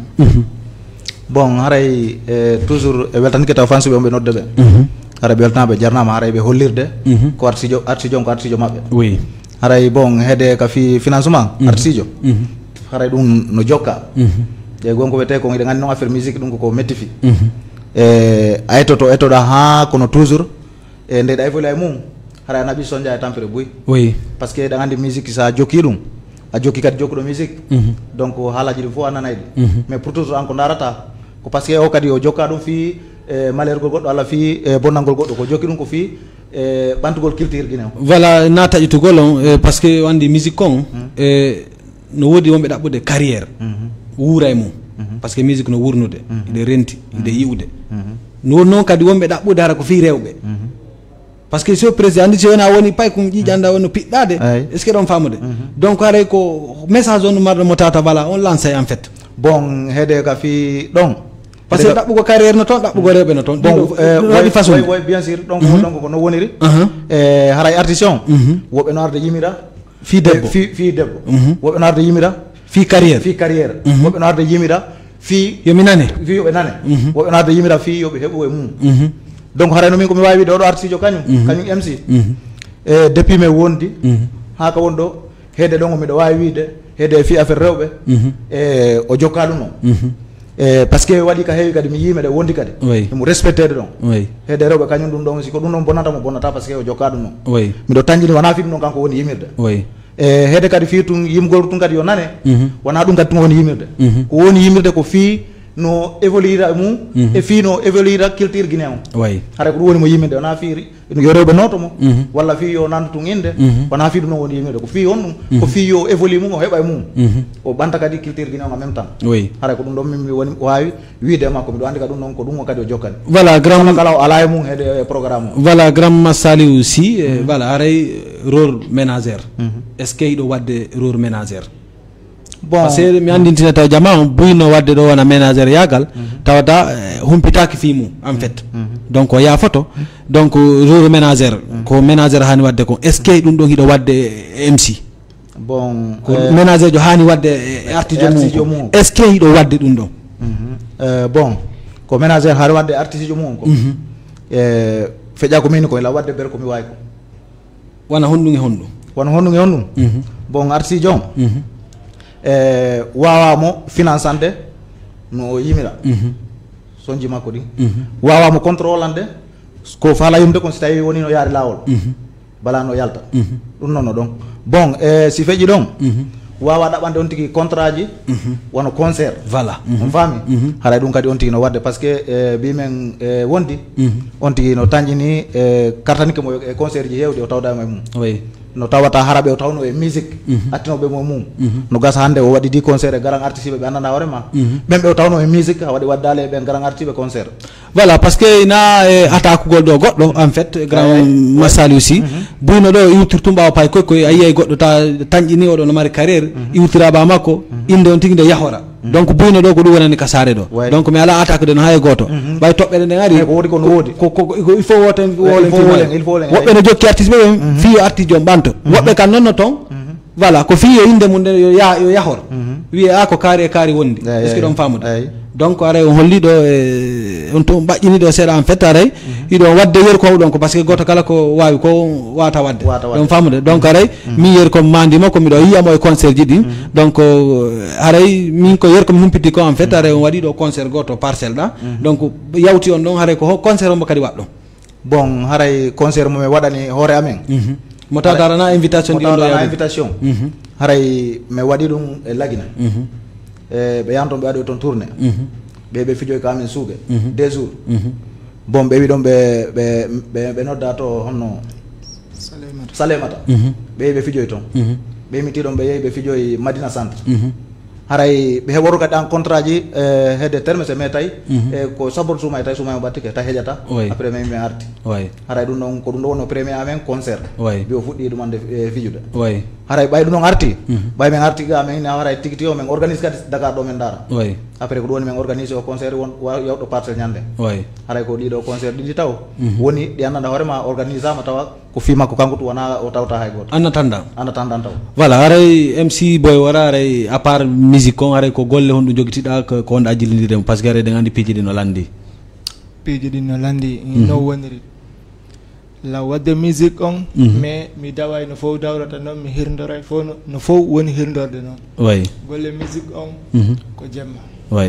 bon aray toujours weltani ke ta France be be nodde be aray be weltana be jarnama aray be hollirde ko artijo ko artijo mabbe oui aray bon hede ka fi financement artijo aray dum no jokka de gonko wete ko ngide ngandi no affaire musique dum ko metti fi etoda ha kono toujours nde da ifo lay mum hara nabi sonja e tampere buy oui parce que da andi musique sa jokki dum a jokki kat jokkudo musique donc halaji dum fo ananaydi mais pour toujours anko darata ko parce que o kadi o jokka dum fi malergol goddo alla fi bonnangol goddo ko jokki dum ko fi bantugol culture guinéen voilà nata itugol on parce que andi musique kon no wodi wonbe dabbude carrière wuray mum parce que musique no wurnude ide renti ide yiwde non kadi wonbe dabbude hara ko fi rewbe parce que so président andi si wona woni pay ko ƴiƴanda woni piɗɗade est ce que ɗon famude donc aray ko message on marɗo mo tata voilà on lance en fait bon heede ka fi ɗon par ce que ɗaɓɓugo carrière no toon ɗaɓɓugo rewɓe no toon waɗi façon oui bien sûr donc donc ko no woniri haray artiste on woɓɓe no arde yimira fi debbo fi debbo woɓɓe no arde yimira fi carrière woɓɓe no arde yimira fi yomi nane fi yoɓe nane woɓɓe no arde yimira fi yoɓe heɓo e mum donc haray no min komi wawi wiide oɗo artiste jo kañum MC depuis mi wondi ha ka won ɗo heede ɗon o miɗo wawi wiide heede fi affaire rewɓe o jokka ɗum on par ce que waɗi ka heewi kadi mi yimeɗe wondi kadi imo respectede ɗon heede rewɓe kañum ɗum ɗon siko ɗum ɗon bonnata mo bonnata par ce que o jokka ɗum ɗon miɗo tañjini wona fiɗum ɗon kanko woni yimirde heede kadi fi tun yimgol tun kadi yo nane wona ɗum kadi tun woni yimirde ko woni yimirde ko fi no évoluira mum e fi no évoluira culture guinéen o haɗa ko ɗum woni mo yimirde wona fi yo rewɓe noto mo walla fi yo nandu tun inde wona fi ɗum noon woni yimirde ko fi on ɗum ko fi yo évolue mum o heɓa e mum o ɓanta kadi culture guinéen en même temps haɗa ko ɗum ɗon min woni wawi wiide e makko miɗo andi ka ɗum ɗon ko ɗum o kadi o jokkani voilà grand kala o ala e mum heede programme o voilà grand Massaliou Sy voilà aray rôle ménagère est ce que yiɗo wadde rôle ménagère bon parce que mi andintina taw jama on buyno wadde ɗo wona ménagére yagal tawata humpitaki fi mum en fait donc o yafoto donc rôle ménagére ko ménagére hani wadde ko est ce que ɗum ɗon hiɗo wadde MC bon ko ménagére jo hani wadde artiste mum est ce que hiɗo wadde ɗum ɗon bon ko ménagére haɗa wadde artiste jo mum ko feƴƴa ko min ko ela wadde ber komi wawi ko wona honɗum e honɗum wona honɗum e honɗum bon artiste jo on wawamo financande no yimira sonji makko ɗi wawamo contrôlande ko faala yumde kon si tawi woni no yaari lawol bala no yalta ɗum noon no ɗon bon si feƴƴi ɗon wawa ɗaɓande on tigui contrat ji wono concert voilà on faami haɗa ɗum kadi on tigui no wadde par ce que mbimen wondi on tigui no tañƴini kartanike mo e concert ji hewɗi o tawdama e mum no tawata haraɓe o tawno e musique attinoɓe mo mum no gasa hande o waɗi 10 concert e garan artiste ɓe annana hoorema ɓen ɓe o tawno e musique ha waɗi waddale e ɓen garan artiste ɓe concert voilà par ce que na atakugol ɗo goɗɗo en fait grand Massaliou Sy buyno ɗo iwtirtu mbawa pay koy koy a yiyay goɗɗo ta tañƴini oɗo no mari carrière iwtiraɓa makko inde on tigui nde yahora donc buyno ɗo ko ɗum wonani ka saare ɗo donc mi ala attaque de no hay goto ɓay toɓɓere nde ari ko woodi kono woodi il faut woten woɓɓe no jokki artiste ɓe fiyo artiste jom ɓanto woɓɓe kan noon no toon voilà ko fiyo inde mum nde yo yahor wiye a ko kaari e kaari wondi est ce que ɗon famude donc aray on holli ɗo on to ɓaƴƴini ɗo seeɗa en fait aray iɗon wadde yeru ko ɗon ko par ce que goto kala ko wawi ko wata wadde ɗon famude donc aray min yeru ko mandima ko miɗo yiyamo e concert ji ɗi donc aray min ko yeru komi humpiti ko en fait aray on waɗi ɗo concert goto parcelle ɗa donc yawti on ɗon haray ko concert omo kadi waɗ ɗon bon haray concert momi waɗani hoore amen mo tatarana invitation ɗi on ɗo invitation haray mi waɗi ɗum e lagina ɓe yan toon ɓe waɗi toon tourné ɓe fijoy ko amen suuɓe 2 jours bon ɓe wi ɗon ɓe nodda to honno salemata ɓe fijoy toon ɓe miti ɗon ɓe yeehi ɓe fijoy Madina centre haray ɓe heɓoto kadi en contrat ji hedde terme se mais tawi ko saborde suma e tawi suma o battike tawi heƴata après min mi arti haray ɗum ɗon ko ɗum ɗo wonno premier amen concert mbi o fuɗɗi ɗumande fijude haray ɓay ɗum ɗon arti ɓay min arti ga min haray tigui tigui o min organise kadi Dakar ɗo min dara après ko ɗum woni min organise o concert won yawɗo parcelle ñande haray ko ɗiɗo concert ɗiɗi taw woni ɗi annanda hoorema organise ama tawa ko fi makko kanko tu wona o tawta hay goto annatanɗan taw voilà aray MC Boy wara aray à part musique on aray ko golle honɗum joguitiɗa ko wonɗa jillidiremo par ce que aray ɗen andi piiji ɗi no landi piiji ɗi no landi no woniri la wadde musique on mais mi daway no fof dawrata noon mi hirdoray fof no fof woni hirdorde noon golle musique on ko jemma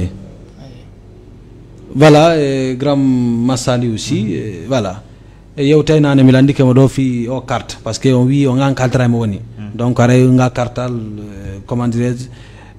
voilà grand Massaliou Sy voilà yewtay nane mi landikemo ɗo fi o carte par ce que on wi o gancadra emo woni donc aray ga cartal comment dirais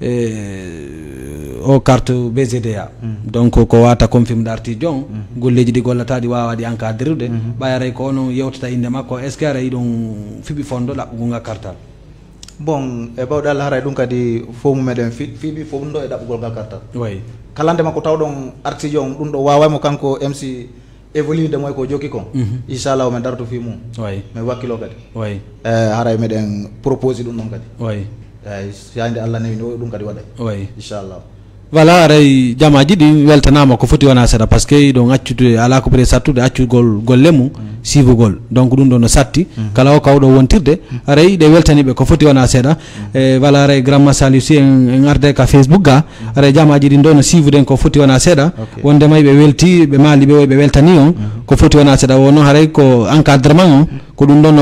o carte BZDA donc ko wata confirme d'artiste jon golleji ɗi gollata ɗi wawa ɗi encadrude ɓay aray ko ono yewtata inde makko est ce que aray ɗon fiɓi fondo ɗaɓɓugo ga cartal bon e bawɗe Allah haray ɗum kadi fof mumeɗen fiiɓi fof ɗum ɗo e ɗaɓɓugol ga cartal kalande makko taw ɗon artiste on ɗum ɗo wawaymo kanko MC évoluer de moy ko jokki ko inshallah men darto fi mum way me wakkilo kadi way haray meden proposer dum non kadi way yande Allah nawi no dum kadi wada way inshallah voilà aray jamaji di weltanama ko foti wana seda parce que do accude ala ko bre sattude accugol gollemu sivugol donc dum do no satti kala o kawdo wontirde aray de weltani be ko foti wana seda voilà aray grand masali si en arde ka Facebook ga aray jamaji di do no sivude ko foti wana seda wonde may be welti be mali be weltani on ko foti wana seda wono aray ko encadrement on ko dum do no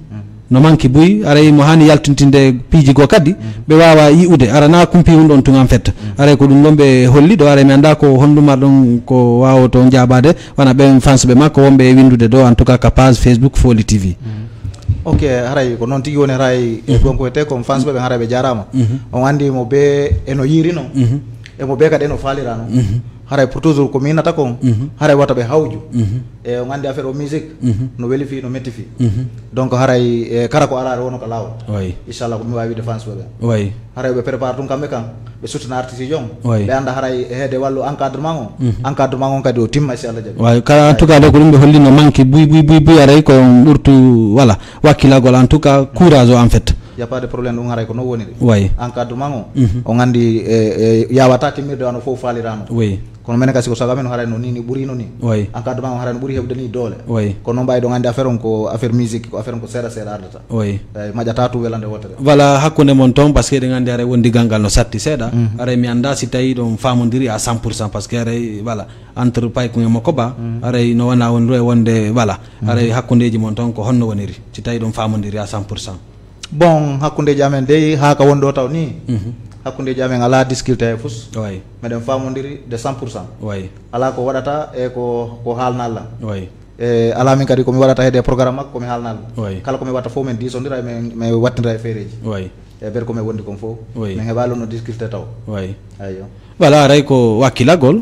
manki buy aray mo hani yaltintinde piiji go kaddi be wawa yiude arana kumpi hundon tungam fet aray ko dum dombe holli do aray mi anda ko honduma don ko wawoto jabade wana be fans be makko wombe windude do en tout cas ka page Facebook Foli TV ok haray ko non tigi woni haray gon ko te ko fans be haray be jarama on andi mo be eno yirino e mo be kadi eno falirano haray pour toujours ko minata ko haray wata be hawju e on andi affaire o musique no weli fi no metti fi donc haray kara ko ala wono ko law way inshallah ko mi wawi défense be way haray be prépare dum kambe kan be soutenir artiste jom be anda haray hede wallu encadrement on kadi o timma inshallah jabi way kala en tout cas do ko dum be holli no manki buy aray ko burtu voilà wakilagol en tout cas courage en fait y a pas de problème dum haray ko no woni way encadrement o ngandi yawata timirde wano fo falirano way kono men kasi ko saga men haray no ni buri no ni way encadrement haray no buri hebde ni dole way kono mbay do ngandi affaire on ko affaire musique ko affaire on ko sera ardata way majata tu welande wotere voilà hakkunde mon ton parce que de ngandi aray wondi gangal no satti seda aray mi anda si tawi don famondiri à 100% parce que aray voilà entre pay ko mo koba aray no wana won wonde voilà aray hakkundeji mon ton ko honno woniri si tawi don famondiri à 100%. bon hakkunde jamen dey ha ka wondo taw ni hakkunde jamen ala difficulté fus way meden famondiri de 100% way ala ko wadata e ko halnalla way ala min kadi ko mi wadata hede programme makko ko mi halnalla way kala ko mi watta fo men disondira me wattindira e fereji way e ber ko mi wondi kon fo way men hebalo no difficulté taw way ayo voilà aray ko wakilagol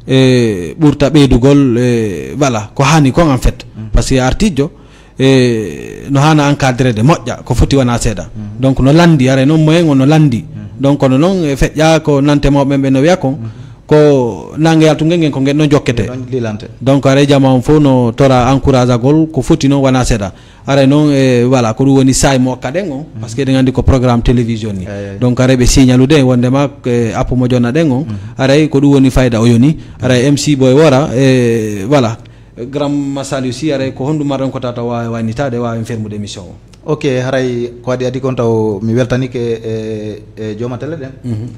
burta beydugol voilà ko hani ko en fait parce que artijo no hana encadré de moƴƴa ko foti wana seeda donc no landi aray non moyen no landi donc no non feƴƴa ko nante mawɓe ɓe no wiya kon ko nangue yaltu ngen ko no jokkete donc aray jama on fo no tora encourage agol ko foti non wana seeda aray non voilà ko ɗum woni say mo kaɗen on parce que ɗen andi ko programme télévision ni donc aray ɓe signalude wondema appu mo jonna ɗen on aray ko ɗum woni fayda o yoni aray MC Boy Wora voilà grand masali aussi aray ko hondu maron ko tata wanitade wa fermude émission ok haray ko adi adi kon taw mi weltanike joma tele den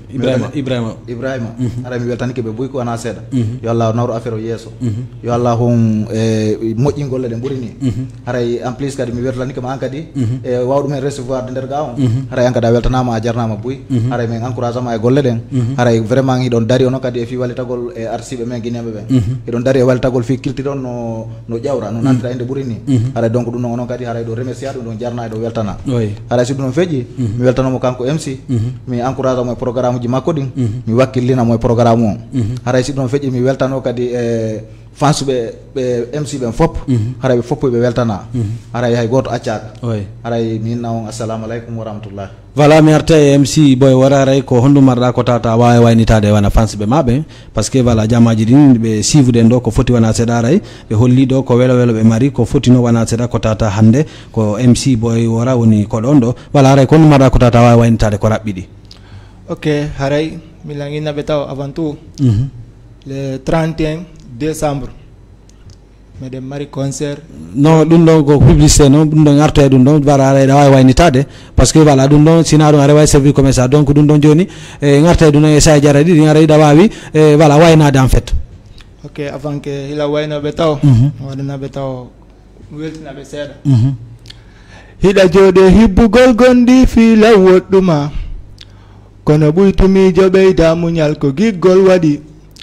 Ibrahima haray mi weltanike be buy ko ana seda yo Allah nawro affaire o yeso yo Allah hon moƴƴi golle den ɓuri ni haray en plus kadi mi weltanike ma an kadi wawɗu men recevoir de nder ga on haray an kadi a weltanama a jarnama buy haray men encouragement e golle den haray vraiment hiɗon dari ono kadi e fi walitagol e arsiɓe men guinéɓe ɓe hiɗon dari e walitagol fi kilti ɗon no ƴawra no nantira inde ɓuri ni haray donc ɗum non onon kadi haray ɗo remercier ɗum ɗon jarna do weltana haray si ɗum feƴƴi mi weltanamo kanko MC mi encourage mo e programme uji makko ɗin mi wakkillina mo e programme o haray si ɗum feƴƴi mi weltano kadi fans ɓe MC ɓen fop haray ɓe fop ɓe weltana haray hay goto accaka haray mi hinna on assalamu aleykum wa rahmatullah voilà mi arta e MC Boy Wora aray ko hondu marɗa ko tata wawi waynitade wana fans ɓe maɓe parce que voilà jamaji ɗin ɓe sivude ɗo ko foti wana seeɗa aray ɓe holli ɗo ko welo ɓe mari ko foti no wana seeɗa ko tata hande ko MC Boy Wora woni ko ɗon ɗo voilà aray ko hondu marɗa ko tata wawi waynitade ko raɓɓiɗi ok haray mi languinaɓe taw avant tout le 31 décembre meɗen mari concert non ɗum ɗon ko publicité noon ɗum ɗon arto e ɗum ɗon bara aray ɗa wawi waynitade par ce que voilà ɗum ɗon sina ɗum aɗa wawi servi comme ça donc ɗum ɗon joni garta e ɗum ɗon e sa jara ɗiɗi aray ɗa wawi voilà waynade en fait ok avant que hila waynoɓe taw waɗanaɓe taw weltinaɓe seeɗa hiɗa jooɗe hibbugol gondi fiila woɗɗuma kono ɓuytumijo ɓeyda muñal ko giggol waɗi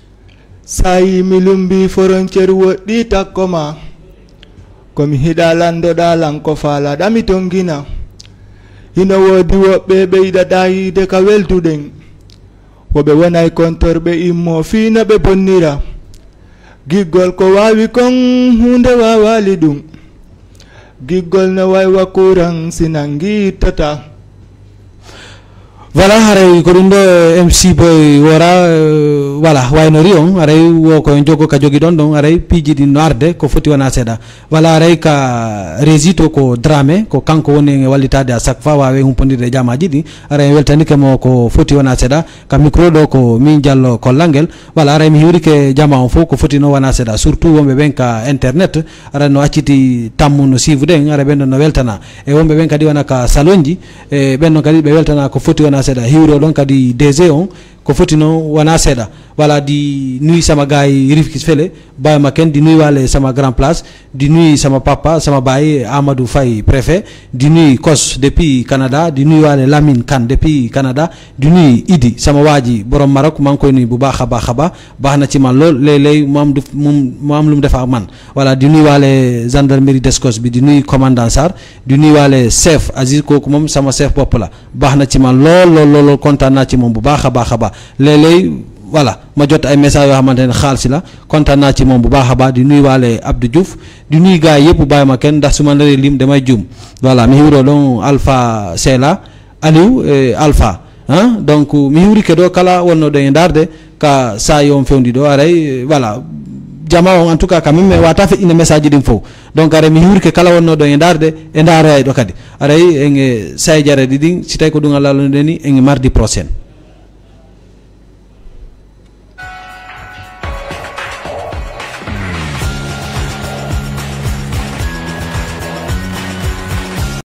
sayi mi lumbi frontiére woɗɗi takkoma komi hiɗa landoɗa lanko faalaɗami tongina hino woodi woɓɓe ɓeyɗaɗa yiide ka weltuɗen woɓe wonay kontorɓe immo fiino ɓe bonnira giggol ko wawi kon hunde wawali ɗum giggol no waywa kuran sinan giittata voilà haray ko ɗum ɗo MC Boy wora voilà waynori on aray wo ko jogo ka jogi ɗon ɗon aray piiji ɗi no arde ko foti wona seeɗa voilà aray ka résito ko Dramé ko kanko woni e wallitade à chaque fois wawe humpodirde jamaji ɗi aray weltanike mo ko foti wona seeɗa ka micro ɗo ko min Diallo kollangel voilà aray mi hiwrike jama on fof ko foti no wona seeɗa surtout wonɓe ɓen ka internet aray no acciti tammu no suivre en aray ɓen ɗon no weltana e wonɓe ɓen kadi wona ka salonji e ɓen ɗon kadi ɓe weltana ko foti wona seeɗa hiwro ɗon kadi DG on ko foti no wona seeɗa voilà di nuy sama gaay Rifkis Fele Baye Maken di nuy wale sama grand place di nuy sama papa sama baye Amadou Faye préfet di nuy Kos depuis Canada di nuy wale Lamine Kane depuis Canada di nuy Idi sama waaji borom Maroc maa ngi koy nuy bu baax a baax na ci man lool léeg-léeg mu am lu mu def ak man voilà di nuy wale gendarmerie d'Escos bi di nuy commandant Sarr di nuy wale chef Aziz kooku moom sama chef bopp la baax na ci man lool kontaan naa ci moom bu baax a baax léeg-léeg voilà ma jot ay message yoo xamante ne xaalis la kontaan naa ci moom bu baax a baax di nuy waale Abdou Diouf di nuy gars yëpp bàyyi ma kenn ndax su ma naree lim damay juum voilà mi hiwro ɗon Alpha Sela Aliou Alpha donc mi hiwrike ɗo kala wonno ɗo e darde ka sayi on fewndi ɗo aray voilà jama on en tout cas quand même wata feƴƴine message ɗin fof donc aray mi hiwrike kala wonno ɗo e darde e daaroya ɗo kadi aray enge sayi jareɗi ɗin si tawi ko ɗum Allah lolnideni enge mardi prochaine